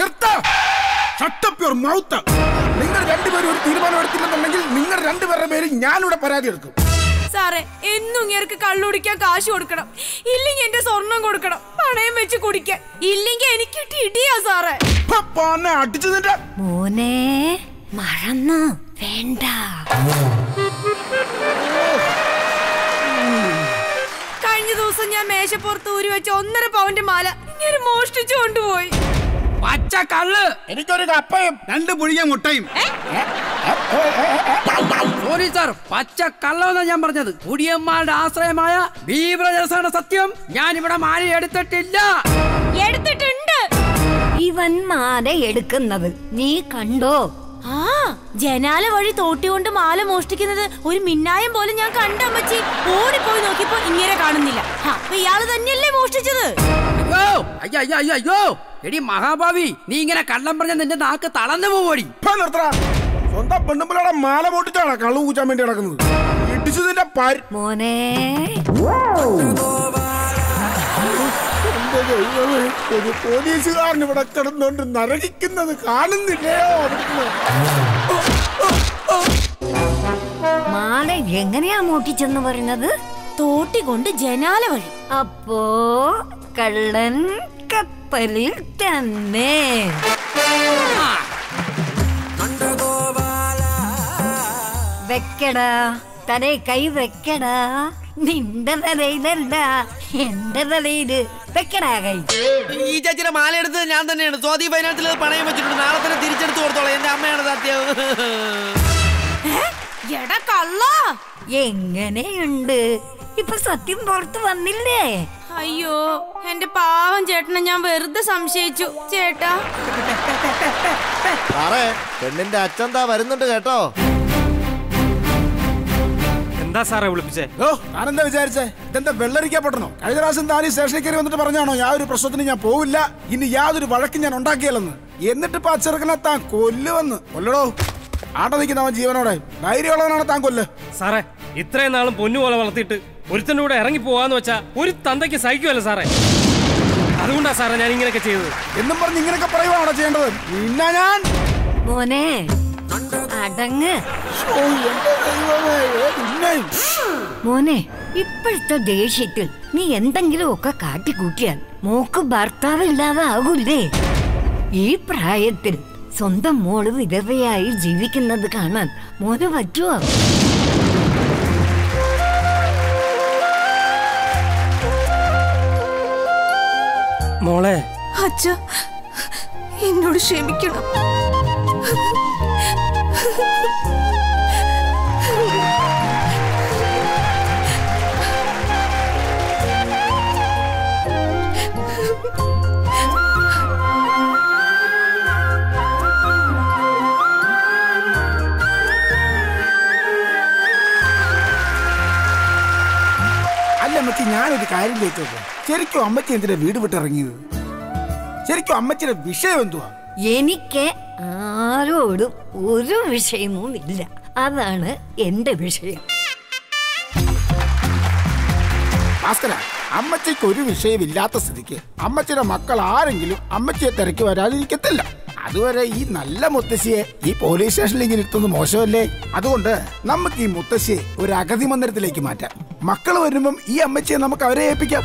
നിങ്ങൾ രണ്ടുപേരും ഒരു തീരുമാനം എടുത്തില്ലെന്നുണ്ടെങ്കിൽ നിങ്ങൾ രണ്ടുപേരുടെ പേര് ഞാനിവിടെ പരാതി എടുക്കും. സാറേ, എന്നും ഇങ്ങേർക്ക് കള്ളുടിക്കാൻ കാശ് കൊടുക്കണം, ഇല്ലെങ്കിൽ എന്റെ സ്വർണം കൊടുക്കണം, പണയം വെച്ച് കുടിക്കാൻ, ഇല്ലെങ്കിൽ എനിക്ക് ഇടിയാ സാറേ. അടിച്ചതിന്റെ മോനെ മറന്നു വേണ്ട. കഴിഞ്ഞ ദിവസം ഞാൻ മേശപ്പുറത്ത് ഊരി വെച്ച ഒന്നര പവന്റെ മാല ഇങ്ങനെ മോഷ്ടിച്ചു കൊണ്ടുപോയി. പച്ച കള്ള്. എനിക്കൊരു കപ്പയും രണ്ട് പുഴിയ മുട്ടയും. സോറി സാർ, പച്ച കള്ളമെന്നാ ഞാൻ പറഞ്ഞത്. കുടിയന്മാരുടെ ആശ്രയമായ ബീബ്രജസാണ് സത്യം. ഞാൻ ഇവിടെ മാല എടുത്തിട്ടില്ല. എടുത്തിട്ടുണ്ട്. ഇവൻ മാല എടുക്കുന്നത് നീ കണ്ടോ? ആ, ജനാല വഴി തോട്ടി കൊണ്ട് മാല മോഷ്ടിക്കുന്നത് ഒരു മിന്നായം പോലെ ഞാൻ കണ്ടമ്മച്ചി. ഓടിപ്പോയി നോക്കിയപ്പോ ഇങ്ങനെ കാണുന്നില്ല. അപ്പൊ ഇയാള് തന്നെയല്ലേ മോഷ്ടിച്ചത്? അയ്യോ അയ്യോ അയ്യോ അയ്യോ അയ്യോ എടി മഹാഭാവി, നീ ഇങ്ങനെ കള്ളം പറഞ്ഞ നിന്റെ നാക്ക് തളർന്നു പോവോടി. സ്വന്തം പെണ്ണുമ്പിളയുടെ മാല പൊട്ടിച്ചാണ് കള്ളു കൂച്ചാൻ വേണ്ടി നടക്കുന്നത്. ഇടിച്ചതിന്റെ മോനെ ഒരു പോലീസുകാരൻ ഇവിടെ കിടന്നുകൊണ്ട് നരകിക്കുന്നത് കാണുന്നില്ലയോ? മാല എങ്ങനെയാ മോട്ടിച്ചെന്ന് പറയുന്നത്? തോട്ടി കൊണ്ട് ജനാല വഴി. അപ്പോ കള്ളൻ കപ്പലിൽ തന്നെ. വെക്കടാ, തലേ കൈ വെക്കടാ. നിന്റെ തലയിലല്ല, എന്റെ തലയില് വെക്കടാ കൈ. ഈ ചേച്ചിയുടെ മാല എടുത്തത് ഞാൻ തന്നെയാണ്. സ്വാതി ഫൈനാൻസിൽ പണയം വെച്ചിട്ടുണ്ട്. നാളെ തന്നെ തിരിച്ചെടുത്ത് കൊടുത്തോളാം. എന്റെ അമ്മയാണ് സത്യം. എടാ കള്ള, എങ്ങനെയുണ്ട് ഇപ്പൊ സത്യം പുറത്ത് വന്നില്ലേ? അയ്യോ, എന്റെ പാവം ചേട്ടനെ ഞാൻ വെറുതെ സംശയിച്ചു. ചേട്ടാ, സാറേ, പെണ്ണിന്റെ അച്ഛൻ താ വരുന്നുണ്ട് കേട്ടോ. എന്താ സാറേ വിളിപ്പിച്ചേ? ഓ, ഞാനെന്താ വിചാരിച്ചേ? ഇതെന്താ വെള്ളരിക്കപ്പെടണോ? കഴിഞ്ഞ പ്രാവശ്യം താൻ ഈ സ്റ്റേഷനിൽ കയറി വന്നിട്ട് പറഞ്ഞാണോ യാതൊരു പ്രശ്നത്തിന് ഞാൻ പോവില്ല, ഇനി യാതൊരു വഴക്കും ഞാൻ ഉണ്ടാക്കിയല്ലെന്ന്. എന്നിട്ടിപ്പോ ആ ചെറുക്കനെ താൻ കൊല്ലുവന്ന്. കൊല്ലടോ, ആട്ട നിൽക്കുന്നവൻ ജീവനോടെ. ധൈര്യമുള്ളവനാണ് താൻ കൊല്ല്. സാറേ, ഇത്രയും നാളും പൊന്നുപോലെ വളർത്തിയിട്ട് ഒരുത്തൻ്റെ കൂടെ ഇറങ്ങി പോവാന്ന് വെച്ചാ ഒരു തന്തയ്ക്ക് സഹിക്കുമല്ലോ സാറേ. അതുകൊണ്ടാ സാറേ ഞാൻ ഇങ്ങനെയൊക്കെ ചെയ്തത്. എന്നും പറഞ്ഞ് ഇങ്ങനെയൊക്കെ പറയുവാണോ ചെയ്യേണ്ടത്? പിന്നെ ഞാൻ മോനെ അടങ്ങ്. മോനെ, ഇപ്പോഴത്തെ ദേഷ്യത്തിൽ നീ എന്തെങ്കിലും ഒക്കെ കാട്ടിക്കൂട്ടിയാൽ മോക്ക് ഭർത്താവ് ഇല്ലാതെ ആകൂലേ? ഈ പ്രായത്തിൽ സ്വന്തം മോള് വിധവയായി ജീവിക്കുന്നത് കാണാൻ മോന് പറ്റുമോ? മോളെ അച്ഛ എന്നോട് ക്ഷമിക്കണം. അല്ല അമ്മച്ചി, ഞാനൊരു കാര്യം ചോദിച്ചോട്ടെ. ശരിക്കും അമ്മച്ചി എന്തിനാ വീട് വിട്ടിറങ്ങിയത്? ശരിക്കും അമ്മച്ചിയുടെ വിഷയം എന്തുവാ? എനിക്ക് ആരോടും ഒരു വിഷയവും ഇല്ല. അതാണ് എന്റെ വിഷയം. ഭാസ്കര, അമ്മച്ചിക്ക് ഒരു വിഷയമില്ലാത്ത സ്ഥിതിക്ക് അമ്മച്ചിയുടെ മക്കൾ ആരെങ്കിലും അമ്മച്ചിയെ തിരക്കി വരാതിരിക്കത്തില്ല. അതുവരെ ഈ നല്ല മുത്തശ്ശിയെ ഈ പോലീസ് സ്റ്റേഷനിലേക്ക് ഇരുത്തുന്നത് മോശമല്ലേ? അതുകൊണ്ട് നമുക്ക് ഈ മുത്തശ്ശിയെ ഒരു അഗതി മന്ദിരത്തിലേക്ക് മാറ്റാം. മക്കൾ വരുമ്പം ഈ അമ്മച്ചിയെ നമുക്ക് അവരെ ഏൽപ്പിക്കാം.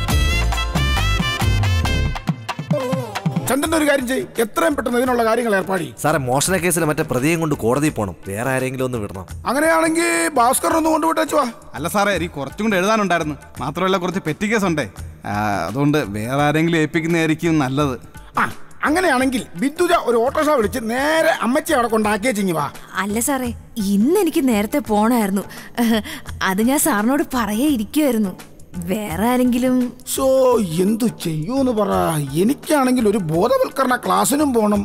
ചന്ദ്രൻ ഒരു കാര്യം ചെയ്യും, എത്രയും പെട്ടെന്ന് ഇതിനുള്ള കാര്യങ്ങൾ ഏർപ്പാടി. സാറേ, മോഷണ കേസിൽ മറ്റേ പ്രതിയും കൊണ്ട് കോടതിയിൽ പോകണം. വേറെ ആരെങ്കിലും ഒന്ന് വിടണം. അങ്ങനെയാണെങ്കിൽ ഭാസ്കർ ഒന്ന് കൊണ്ടുവിട്ടാ. അല്ല സാറേ, എനിക്ക് കുറച്ചും കൂടെ എഴുതാനുണ്ടായിരുന്നു. മാത്രമല്ല കുറച്ച് പെറ്റി കേസ് ഉണ്ടേ, അതുകൊണ്ട് വേറെ ആരെങ്കിലും ഏൽപ്പിക്കുന്നതായിരിക്കും നല്ലത്. ആ, അങ്ങനെയാണെങ്കിൽ ബിന്ദുജ ഒരു ഓട്ടോറിക്ഷ വിളിച്ച് നേരെ അമ്മച്ചി അവിടെ കൊണ്ടാക്കിയേ ചിങ്ങി വാ. അല്ല സാറേ, ഇന്ന് എനിക്ക് നേരത്തെ പോണായിരുന്നു. അത് ഞാൻ സാറിനോട് പറയേ ഇരിക്കുമായിരുന്നു. വേറെ ആരെങ്കിലും സോ എന്തു ചെയ്യൂന്ന് പറ. എനിക്കാണെങ്കിൽ ഒരു ബോധവൽക്കരണ ക്ലാസ്സിനും പോണം.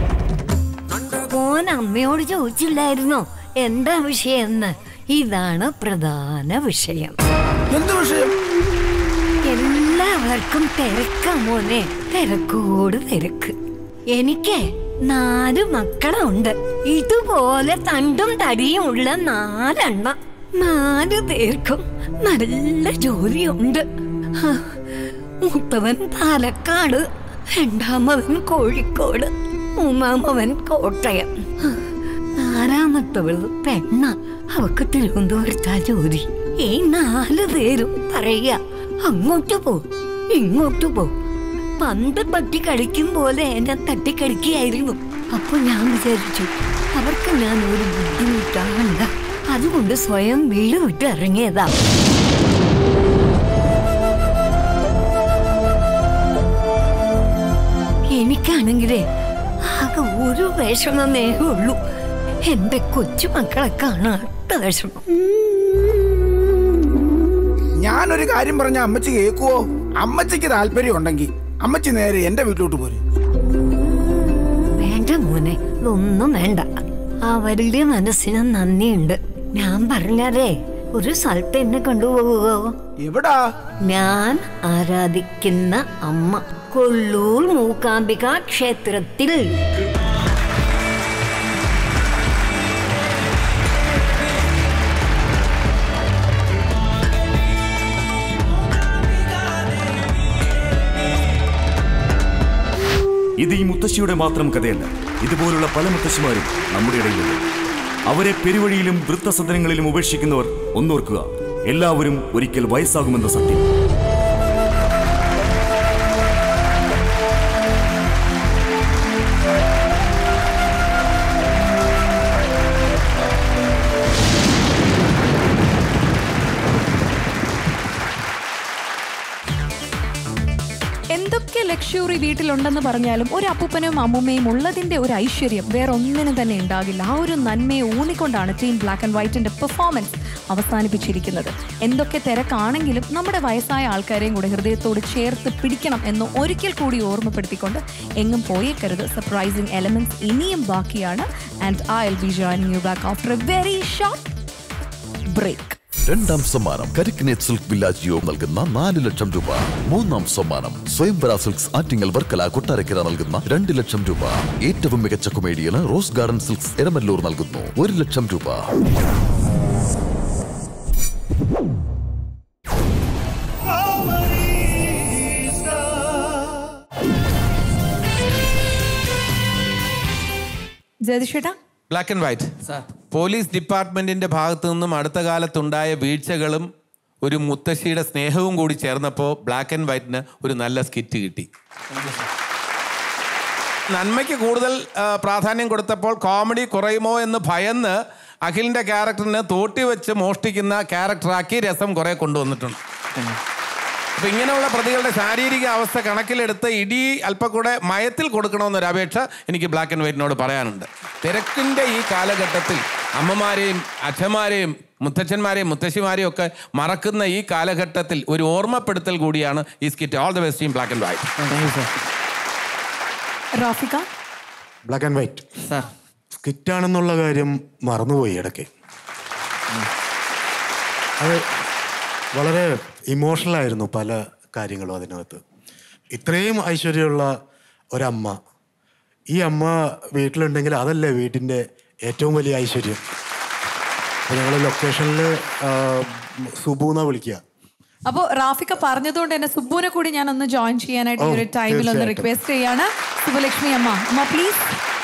മോൻ അമ്മയോട് ചോദിച്ചില്ലായിരുന്നോ എന്താ വിഷയം? ഇതാണ് പ്രധാന വിഷയം. എന്ത് വിഷയം? എല്ലാവർക്കും തിരക്കാ മോനെ, തിരക്കോട് തിരക്ക്. എനിക്ക് നാല് മക്കളുണ്ട്. ഇതുപോലെ തണ്ടും തടിയും ഉള്ള നാലെണ്ണം. നാല് പേർക്കും നല്ല ജോലിയുണ്ട്. മൂത്തവൻ പാലക്കാട്, രണ്ടാമവൻ കോഴിക്കോട്, മൂന്നാമവൻ കോട്ടയം, നാലാമത്തവൾ പെണ്ണ. അവക്ക് തിരുവനന്തപുരത്താ ജോലി. ഈ നാല് പേരും പറയാ അങ്ങോട്ട് പോ ഇങ്ങോട്ട് പോ. പന്ത് പട്ടി കളിക്കും പോലെ എന്നെ തട്ടിക്കളിക്കുകയായിരുന്നു. അപ്പൊ ഞാൻ വിചാരിച്ചു അവർക്ക് ഞാൻ ഒരു ബുദ്ധിമുട്ടാകണ്ട. അതുകൊണ്ട് സ്വയം വീട് വിട്ട് ഇറങ്ങിയതാ. എനിക്കാണെങ്കിലേ ആകെ ഒരു വിഷമമേ ഉള്ളൂ. എന്റെ കൊച്ചുമക്കളെ കാണാത്ത വിഷമം. ഞാനൊരു കാര്യം പറഞ്ഞ അമ്മച്ചി കേൾക്കുവോ? അമ്മച്ചിക്ക് താല്പര്യം ഉണ്ടെങ്കിൽ അമ്മച്ചി നേരെ എന്റെ വീട്ടിലോട്ട് പോരും. വേണ്ട മോനെ, ഒന്നും വേണ്ട. അവരുടെ മനസ്സിന് നന്ദിയുണ്ട്. ഞാൻ പറഞ്ഞാലേ ഒരു സ്ഥലത്ത് എന്നെ കൊണ്ടുപോകുവോ? എവിടാ? ഞാൻ ആരാധിക്കുന്ന അമ്മ കൊല്ലൂർ മൂകാംബിക ക്ഷേത്രത്തിൽ. ഇത് ഈ മുത്തശ്ശിയുടെ മാത്രം കഥയല്ല. ഇതുപോലുള്ള പല മുത്തശ്ശിമാരും നമ്മുടെ ഇടയിലുണ്ട്. അവരെ പെരുവഴിയിലും വൃത്തസദനങ്ങളിലും ഉപേക്ഷിക്കുന്നവർ ഒന്നോർക്കുക, എല്ലാവരും ഒരിക്കൽ വയസ്സാകുമെന്ന സത്യം. എന്തൊക്കെ ലക്ഷറി വീട്ടിലുണ്ടെന്ന് പറഞ്ഞാലും ഒരു അപ്പൂപ്പനും അമ്മൂമ്മയും ഉള്ളതിന്റെ ഒരു ഐശ്വര്യം വേറെ ഒന്നിനും തന്നെ ഉണ്ടാകില്ല. ആ ഒരു നന്മയെ ഊന്നിക്കൊണ്ടാണ് ടീം ബ്ലാക്ക് ആൻഡ് വൈറ്റിന്റെ പെർഫോമൻസ് അവസാനിപ്പിച്ചിരിക്കുന്നത്. എന്തൊക്കെ തിരക്കാണെങ്കിലും നമ്മുടെ വയസ്സായ ആൾക്കാരെയും കൂടെ ഹൃദയത്തോട് ചേർത്ത് പിടിക്കണം എന്ന് ഒരിക്കൽ കൂടി ഓർമ്മപ്പെടുത്തിക്കൊണ്ട് എങ്ങും പോയേക്കരുത്. സർപ്രൈസിങ് എലമെന്റ്സ് ഇനിയും ബാക്കിയാണ്. And I will be joining you back after a very short break. രണ്ടാം സമ്മാനം കരിക്കിനേറ്റ് സിൽക്ക് വില്ലാജിയോ നൽകുന്ന നാല് ലക്ഷം രൂപ. മൂന്നാം സമ്മാനം സ്വയംവര സിൽക്സ് ആറ്റിങ്ങൽ വർക്കല കൊട്ടാരക്കര നൽകുന്ന രണ്ട് ലക്ഷം രൂപ. ഏറ്റവും മികച്ച കൊമേഡിയന് റോസ് ഗാർഡൻ സിൽക്സ് എരമല്ലൂർ നൽകുന്നു ഒരു ലക്ഷം രൂപ. ജയതിഷേട്ടാ, ബ്ലാക്ക് ആൻഡ് വൈറ്റ് പോലീസ് ഡിപ്പാർട്ട്മെന്റിന്റെ ഭാഗത്തു നിന്നും അടുത്ത കാലത്തുണ്ടായ വീഴ്ചകളും ഒരു മുത്തശ്ശിയുടെ സ്നേഹവും കൂടി ചേർന്നപ്പോൾ ബ്ലാക്ക് ആൻഡ് വൈറ്റിന് ഒരു നല്ല സ്കിറ്റ് കിട്ടി. നന്മയ്ക്ക് കൂടുതൽ പ്രാധാന്യം കൊടുത്തപ്പോൾ കോമഡി കുറയുമോ എന്ന് ഭയന്ന് അഖിലിന്റെ ക്യാരക്ടറിന് തോട്ടി വെച്ച് മോഷ്ടിക്കുന്ന ക്യാരക്ടറാക്കി രസം കുറെ കൊണ്ടുവന്നിട്ടുണ്ട്. അപ്പൊ ഇങ്ങനെയുള്ള പ്രതികളുടെ ശാരീരിക അവസ്ഥ കണക്കിലെടുത്ത് ഇടി അല്പം കൂടെ മയത്തിൽ കൊടുക്കണമെന്നൊരു അപേക്ഷ എനിക്ക് ബ്ലാക്ക് ആൻഡ് വൈറ്റിനോട് പറയാനുണ്ട്. തിരക്കിന്റെ ഈ കാലഘട്ടത്തിൽ അമ്മമാരെയും അച്ഛന്മാരെയും മുത്തച്ഛന്മാരെയും മുത്തശ്ശിമാരെയും ഒക്കെ മറക്കുന്ന ഈ കാലഘട്ടത്തിൽ ഒരു ഓർമ്മപ്പെടുത്തൽ കൂടിയാണ് ഈ skit. All the best team black and white. Rafika. Black and white sir സ്കിറ്റാണെന്നുള്ള കാര്യം മറന്നുപോയി ഇടയ്ക്ക്. അത് വളരെ ഇമോഷണൽ ആയിരുന്നു പല കാര്യങ്ങളും അതിനകത്ത്. ഇത്രയും ഐശ്വര്യമുള്ള ഒരമ്മ, ഈ അമ്മ വീട്ടിലുണ്ടെങ്കിൽ അതല്ലേ വീട്ടിൻ്റെ ഏറ്റവും വലിയ ഐശ്വര്യം. അപ്പോൾ ഞങ്ങൾ ലൊക്കേഷനിൽ സുബു എന്നാ വിളിക്കുക. അപ്പോൾ റാഫിക പറഞ്ഞതുകൊണ്ട് തന്നെ സുബുവിനെ കൂടി ഞാൻ ഒന്ന് ജോയിൻ ചെയ്യാനായിട്ട് ഈ ഒരു ടൈമിൽ ഒന്ന് റിക്വസ്റ്റ് ചെയ്യാണ്. സുബലക്ഷ്മി അമ്മ, അമ്മ പ്ലീസ്.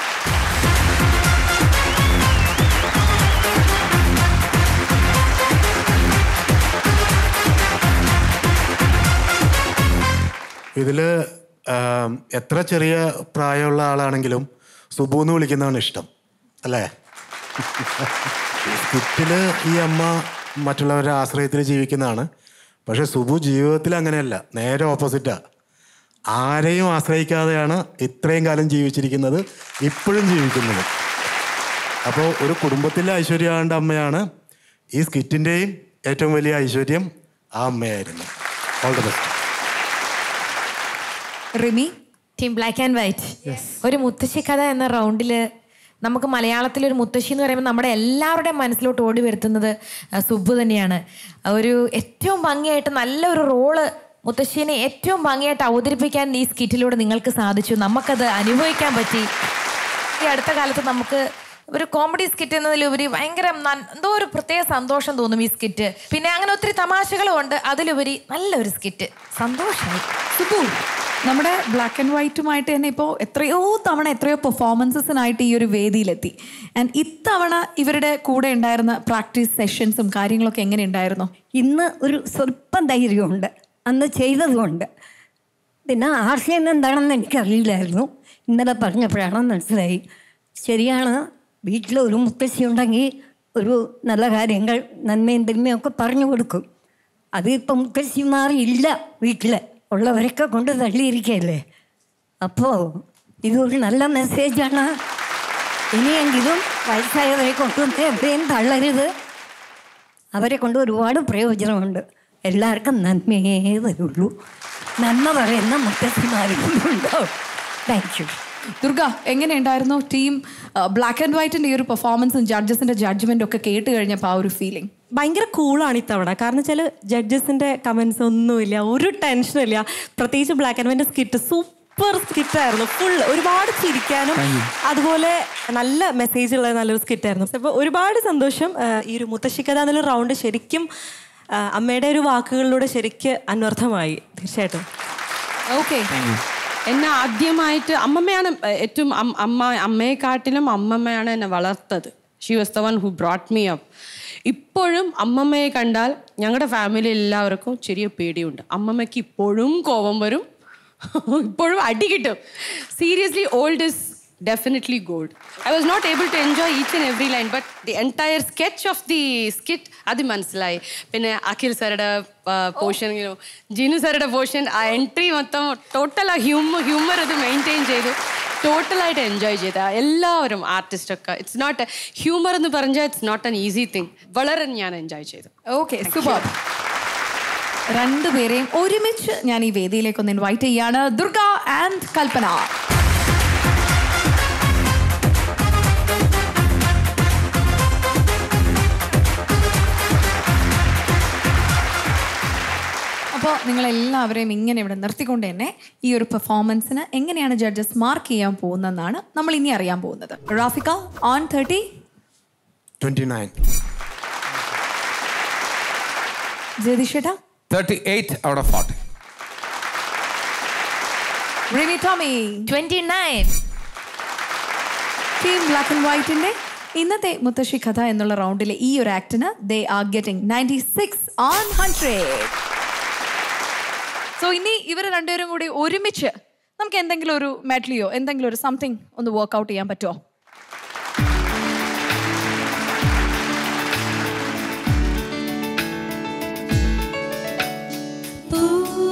ഇതിൽ എത്ര ചെറിയ പ്രായമുള്ള ആളാണെങ്കിലും സുബു എന്ന് വിളിക്കുന്നതാണ് ഇഷ്ടം അല്ലേ? സ്കിറ്റിൽ ഈ അമ്മ മറ്റുള്ളവരുടെ ആശ്രയത്തിൽ ജീവിക്കുന്നതാണ്. പക്ഷെ സുബു ജീവിതത്തിൽ അങ്ങനെയല്ല, നേരെ ഓപ്പോസിറ്റാണ്. ആരെയും ആശ്രയിക്കാതെയാണ് ഇത്രയും കാലം ജീവിച്ചിരിക്കുന്നത്, ഇപ്പോഴും ജീവിക്കുന്നത്. അപ്പോൾ ഒരു കുടുംബത്തിലെ ഐശ്വര്യമാണ്ട അമ്മയാണ്. ഈ സ്കിറ്റിൻ്റെയും ഏറ്റവും വലിയ ഐശ്വര്യം ആ അമ്മയായിരുന്നു. All the best. Rimi. Team black and white. ഒരു മുത്തശ്ശി കഥ എന്ന റൗണ്ടിൽ നമുക്ക് മലയാളത്തിലൊരു മുത്തശ്ശി എന്ന് പറയുമ്പോൾ നമ്മുടെ എല്ലാവരുടെയും മനസ്സിലോട്ട് ഓടി വരുത്തുന്നത് സുബ്ബു തന്നെയാണ്. ഒരു ഏറ്റവും ഭംഗിയായിട്ട് നല്ലൊരു റോള് മുത്തശ്ശീനെ ഏറ്റവും ഭംഗിയായിട്ട് അവതരിപ്പിക്കാൻ ഈ സ്കിറ്റിലൂടെ നിങ്ങൾക്ക് സാധിച്ചു. നമുക്കത് അനുഭവിക്കാൻ പറ്റി. ഈ അടുത്ത കാലത്ത് നമുക്ക് ഒരു കോമഡി സ്കിറ്റ് എന്നതിലുപരി ഭയങ്കര എന്തോ ഒരു പ്രത്യേക സന്തോഷം തോന്നും ഈ സ്കിറ്റ്. പിന്നെ അങ്ങനെ ഒത്തിരി തമാശകളും ഉണ്ട്. അതിലുപരി നല്ലൊരു സ്കിറ്റ്, സന്തോഷമായി. സുബു, നമ്മുടെ ബ്ലാക്ക് ആൻഡ് വൈറ്റുമായിട്ട് തന്നെ ഇപ്പോൾ എത്രയോ തവണ എത്രയോ പെർഫോമൻസസിനായിട്ട് ഈ ഒരു വേദിയിലെത്തി. ആൻഡ് ഇത്തവണ ഇവരുടെ കൂടെ ഉണ്ടായിരുന്ന പ്രാക്ടീസ് സെഷൻസും കാര്യങ്ങളൊക്കെ എങ്ങനെ ഉണ്ടായിരുന്നു? ഇന്ന് ഒരു സ്വല്പം ധൈര്യമുണ്ട്, അന്ന് ചെയ്തതുകൊണ്ട്. പിന്നെ ആശയം എന്താണെന്ന് എനിക്കറിയില്ലായിരുന്നു. ഇന്നലെ പറഞ്ഞപ്പോഴാണ് മനസ്സിലായി. ശരിയാണ്, വീട്ടിലൊരു മുത്തശ്ശി ഉണ്ടെങ്കിൽ ഒരു നല്ല കാര്യങ്ങൾ നന്മയും തിന്മയൊക്കെ പറഞ്ഞു കൊടുക്കും. അതിപ്പം മുത്തശ്ശിമാരില്ല, വീട്ടിൽ ഉള്ളവരൊക്കെ കൊണ്ട് തള്ളിയിരിക്കുകയല്ലേ. അപ്പോൾ ഇതൊരു നല്ല മെസ്സേജാണ്. ഇനിയെങ്കിലും വയസ്സായവരെ കൊണ്ടൊന്നും എവിടെയും തള്ളരുത്. അവരെ കൊണ്ട് ഒരുപാട് പ്രയോജനമുണ്ട്. എല്ലാവർക്കും നന്മയേ വരുള്ളൂ. നന്മ പറയുന്ന മുത്തശ്ശിമാരുണ്ടാവും. Thank you. ദുർഗ, എങ്ങനെയുണ്ടായിരുന്നു ടീം ബ്ലാക്ക് ആൻഡ് വൈറ്റിൻ്റെ ഈ ഒരു പെർഫോമൻസും ജഡ്ജസിൻ്റെ ജഡ്ജ്മെൻറ്റും ഒക്കെ കേട്ട് കഴിഞ്ഞപ്പോൾ ആ ഒരു ഫീലിംഗ്? ഭയങ്കര കൂളാണ് ഇത്തവണ. കാരണം വെച്ചാൽ ജഡ്ജസിൻ്റെ കമൻസ് ഒന്നുമില്ല, ഒരു ടെൻഷനും ഇല്ല. പ്രത്യേകിച്ച് black and white skit super സ്കിറ്റായിരുന്നു. ഫുൾ ഒരുപാട് ചിരിക്കാനും അതുപോലെ നല്ല മെസ്സേജ് ഉള്ള നല്ലൊരു സ്കിറ്റായിരുന്നു. അപ്പോൾ ഒരുപാട് സന്തോഷം. ഈ ഒരു മുത്തശ്ശിക്കഥ എന്നുള്ള റൗണ്ട് ശരിക്കും അമ്മയുടെ ഒരു വാക്കുകളിലൂടെ ശരിക്ക് അന്വർത്ഥമായി. തീർച്ചയായിട്ടും. ഓക്കെ. എന്നെ ആദ്യമായിട്ട് അമ്മമ്മയാണ് ഏറ്റവും അമ്മ അമ്മയെക്കാട്ടിലും അമ്മമ്മയാണ് എന്നെ വളർത്തത്. She was the one who brought me up. ഇപ്പോഴും അമ്മമ്മയെ കണ്ടാൽ ഞങ്ങളുടെ ഫാമിലി എല്ലാവർക്കും ചെറിയ പേടിയുണ്ട്. അമ്മമ്മയ്ക്ക് ഇപ്പോഴും കോപം വരും, ഇപ്പോഴും അടി കിട്ടും. Seriously, old is definitely gold. I was not able to enjoy each and every line, but the entire sketch of the skit adi manasilayi. Pinne Akhil sarada portion, you know, Jinu sarada portion, a entry mottham total humor humor adu maintain cheyidu total aayittu enjoy cheyda ellavarum artist okka. It's not a humor ennu paranja, it's not an easy thing. Valare njan enjoy cheyidu. Okay, super. രണ്ടുപേരെയും ഒരുമിച്ച് ഞാൻ ഈ വേദിയിലേക്ക് ഒന്ന് ഇൻവൈറ്റ് ചെയ്യാണ്. ദുർഗ ആൻഡ് കൽപ്പന. അപ്പോൾ നിങ്ങളെല്ലാവരെയും ഇങ്ങനെ ഇവിടെ നിർത്തിക്കൊണ്ട് തന്നെ ഈ ഒരു പെർഫോമൻസിന് എങ്ങനെയാണ് ജഡ്ജസ് മാർക്ക് ചെയ്യാൻ പോകുന്നതെന്നാണ് നമ്മൾ ഇനി അറിയാൻ പോകുന്നത്. Rafika, on thirty. Twenty nine. ജയതിഷേട്ടാ? Thirty eight out of forty. Rimi Tomy? Twenty nine. Team black and വൈറ്റിന്റെ ഇന്നത്തെ മുത്തശ്ശി കഥ എന്നുള്ള റൗണ്ടിലെ ഈ ഒരു ആക്ടിന് they are getting ninety six on hundred. So ഇനി ഇവർ രണ്ടുപേരും കൂടി ഒരുമിച്ച് നമുക്ക് എന്തെങ്കിലും ഒരു മെഡലിയോ എന്തെങ്കിലും ഒരു സംതിങ് ഒന്ന് വർക്ക്ഔട്ട് ചെയ്യാൻ പറ്റുമോ? Ooh.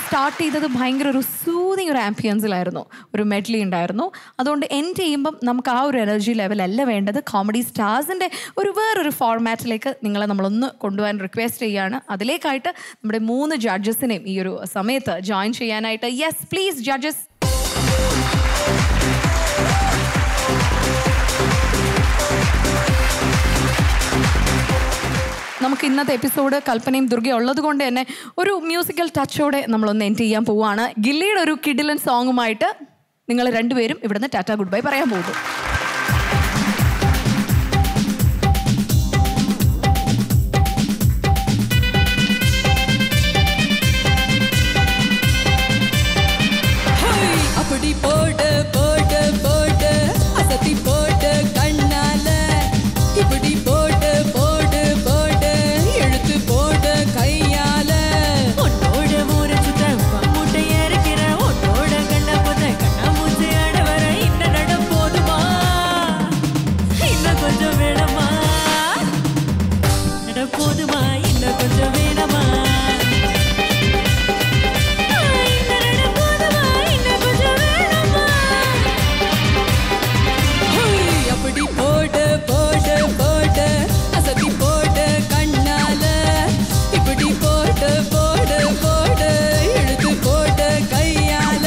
സ്റ്റാർട്ട് ചെയ്തത് ഭയങ്കര ഒരു സൂതിങ് ഒരു ആംബിയൻസിലായിരുന്നു, ഒരു മെഡ്ലി ഉണ്ടായിരുന്നു. അതുകൊണ്ട് എൻഡ് ചെയ്യുമ്പം നമുക്ക് ആ ഒരു എനർജി ലെവലല്ല വേണ്ടത്. കോമഡി സ്റ്റാർസിൻ്റെ ഒരു വേറൊരു ഫോർമാറ്റിലേക്ക് നിങ്ങളെ നമ്മളൊന്ന് കൊണ്ടുപോകാൻ റിക്വസ്റ്റ് ചെയ്യുകയാണ്. അതിലേക്കായിട്ട് നമ്മുടെ മൂന്ന് ജഡ്ജസിനെയും ഈ ഒരു സമയത്ത് ജോയിൻ ചെയ്യാനായിട്ട് യെസ് പ്ലീസ് ജഡ്ജസ്. നമുക്ക് ഇന്നത്തെ എപ്പിസോഡ് കൽപ്പനയും ദുർഗയും ഉള്ളത് കൊണ്ട് തന്നെ ഒരു മ്യൂസിക്കൽ ടച്ചോടെ നമ്മളൊന്ന് എൻഡ് ചെയ്യാൻ പോവുകയാണ്. ഗില്ലിയുടെ ഒരു കിഡിലൻ സോങ്ങുമായിട്ട് നിങ്ങൾ രണ്ടുപേരും ഇവിടുന്ന് ടാറ്റ ഗുഡ് ബൈ പറയാൻ പോകുന്നു. அப்படி போடு போடு போடு அசத்தி போடு கண்ணால இப்படி போடு போடு போடு இழுத்து போடு கையால உன்னோட ஊர சுற்ற முட்டை ஏறிக்கிற உன்னோட கண்ண போத கண்ண மூச்சு ஆட வர இன்ன நட போதுமா இன்னும் கொஞ்சம் வேணமா நட போதுமா இன்னும் கொஞ்சம் வேணமா அப்படி போடு போடு போடு அசதி போடு கண்ணால இப்படி போடு போடு போடு இழுத்து போடு கையால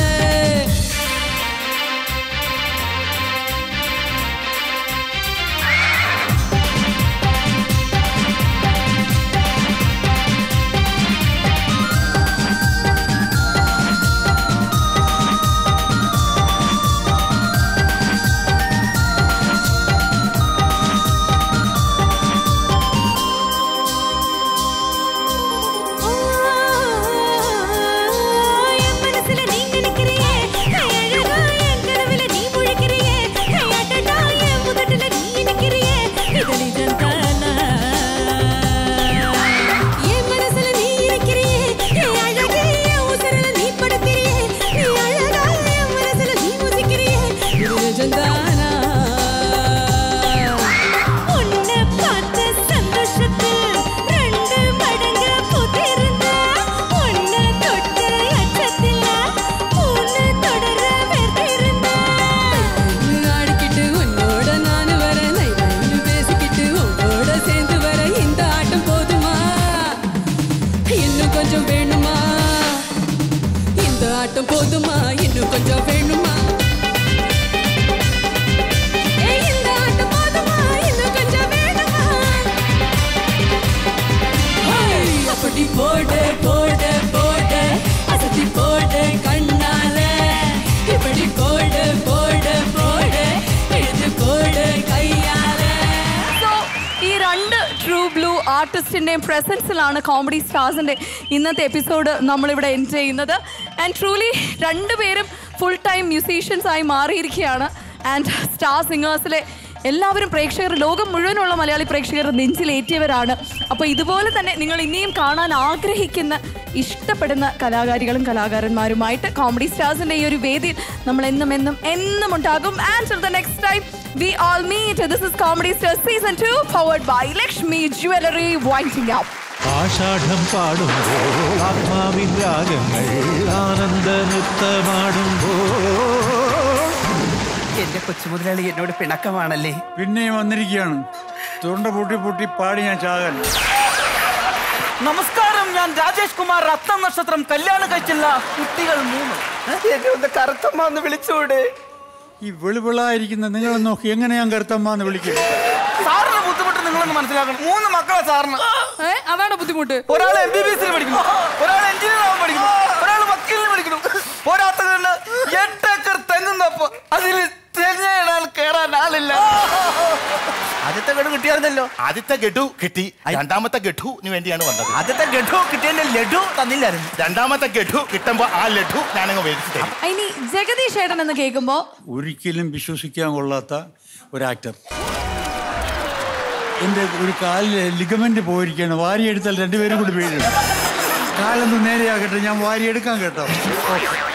போதுமா இன்னும் கொஞ்சம் வேணுமா இந்த ஆட்டம் போதுமா இன்னும் கொஞ்சம் வேணுமா அப்படி போடு போடு போடு அசத்தி போடு கண்ணால இப்படி போடு போடு போடு இழுத்து போடு கையால. ഈ രണ്ട് ട്രൂ ബ്ലൂ ആർട്ടിസ്റ്റിൻ്റെയും പ്രസൻസിലാണ് കോമഡി സ്റ്റാർസിൻ്റെ ഇന്നത്തെ എപ്പിസോഡ് നമ്മളിവിടെ എൻഡ് ചെയ്യുന്നത്. ആൻഡ് ട്രൂലി രണ്ടുപേരും ഫുൾ ടൈം മ്യൂസീഷ്യൻസ് ആയി മാറിയിരിക്കുകയാണ്. ആൻഡ് സ്റ്റാർ സിംഗേഴ്സിലെ എല്ലാവരും പ്രേക്ഷകർ, ലോകം മുഴുവനുള്ള മലയാളി പ്രേക്ഷകർ നെഞ്ചിലേറ്റിയവരാണ്. അപ്പോൾ ഇതുപോലെ തന്നെ നിങ്ങൾ ഇനിയും കാണാൻ ആഗ്രഹിക്കുന്ന ഇഷ്ടപ്പെടുന്ന കലാകാരികളും കലാകാരന്മാരുമായിട്ട് കോമഡി സ്റ്റാർസിൻ്റെ ഈ ഒരു വേദിയിൽ നമ്മൾ എന്നും എന്നും എന്നും ഉണ്ടാകും. And till the next time we all meet. This is Comedy Stars Season two powered by Lakshmi Jewelry winding up. ആഷാഢം പാടുമ്പോൾ ആത്മാവിൻ രാഗങ്ങൾ ആനന്ദ നൃത്തമാടുമ്പോൾ എന്റെ കൊച്ചുമുതലാളി എന്നോട് പിണക്കമാണല്ലേ? പിന്നെയും വന്നിരിക്കുകയാണ്. തൊണ്ട പൂട്ടി പൂട്ടി പാടി ഞാൻ ചാകാൻ. നമസ്കാരം, ഞാൻ രാജേഷ് കുമാർ. രത്ന നക്ഷത്രം കല്യാണം കഴിച്ചില്ല, കുട്ടികൾ മൂന്ന്. എന്നെ ഒന്ന് കറുത്തമ്മ എന്ന് വിളിച്ചൂടെ? ഈ വെളുവിളായിരിക്കുന്ന നിങ്ങളെ നോക്കി എങ്ങനെ ഞാൻ കറുത്തമ്മ എന്ന് വിളിക്കും? സാറിന് ബുദ്ധിമുട്ട് നിങ്ങളൊന്ന് മനസ്സിലാക്കണം. മൂന്ന് മക്കളാ സാറിന്. അതാണ് ബുദ്ധിമുട്ട്. ഒരാൾ എം ബി ബി എസിന് പഠിക്കുന്നു, ഒരാൾ എഞ്ചിനീയർ ആവാൻ പഠിക്കുന്നു, ഒരാൾ വക്കീലിന് പഠിക്കുന്നു. പോരാത്തതുകൊണ്ട് എട്ട് ഏക്കർ തെങ്ങുന്നപ്പോ അതിൽ തെങ്ങയിടാൻ കേറാൻ ആളില്ല. ആദ്യത്തെ ഗഡു കിട്ടിയായിരുന്നല്ലോ. ആദ്യത്തെ ഗഡു കിട്ടി. രണ്ടാമത്തെ ഗഡുവിന് വേണ്ടിയാണ് വന്നത്. ആദ്യത്തെ ഗഡു കിട്ടിയതിന്റെ ലഡു തന്നില്ലായിരുന്നു. രണ്ടാമത്തെ ഗഡു കിട്ടുമ്പോ ആ ലഡു ഞാനങ്ങ് മേടിച്ചു തരും. ഇനി ജഗദീഷ് ഏട്ടൻ എന്ന് കേൾക്കുമ്പോ ഒരിക്കലും വിശ്വസിക്കാൻ കൊള്ളാത്ത ഒരു ആക്ടർ. എൻ്റെ ഒരു കാലിൽ ലിഗമെന്റ് പോയിരിക്കുകയാണ്. വാരിയെടുത്താൽ രണ്ടുപേരും കൂടി വീഴും. കാലൊന്ന് നേരെയാകട്ടെ, ഞാൻ വാരിയെടുക്കാൻ കേട്ടോ.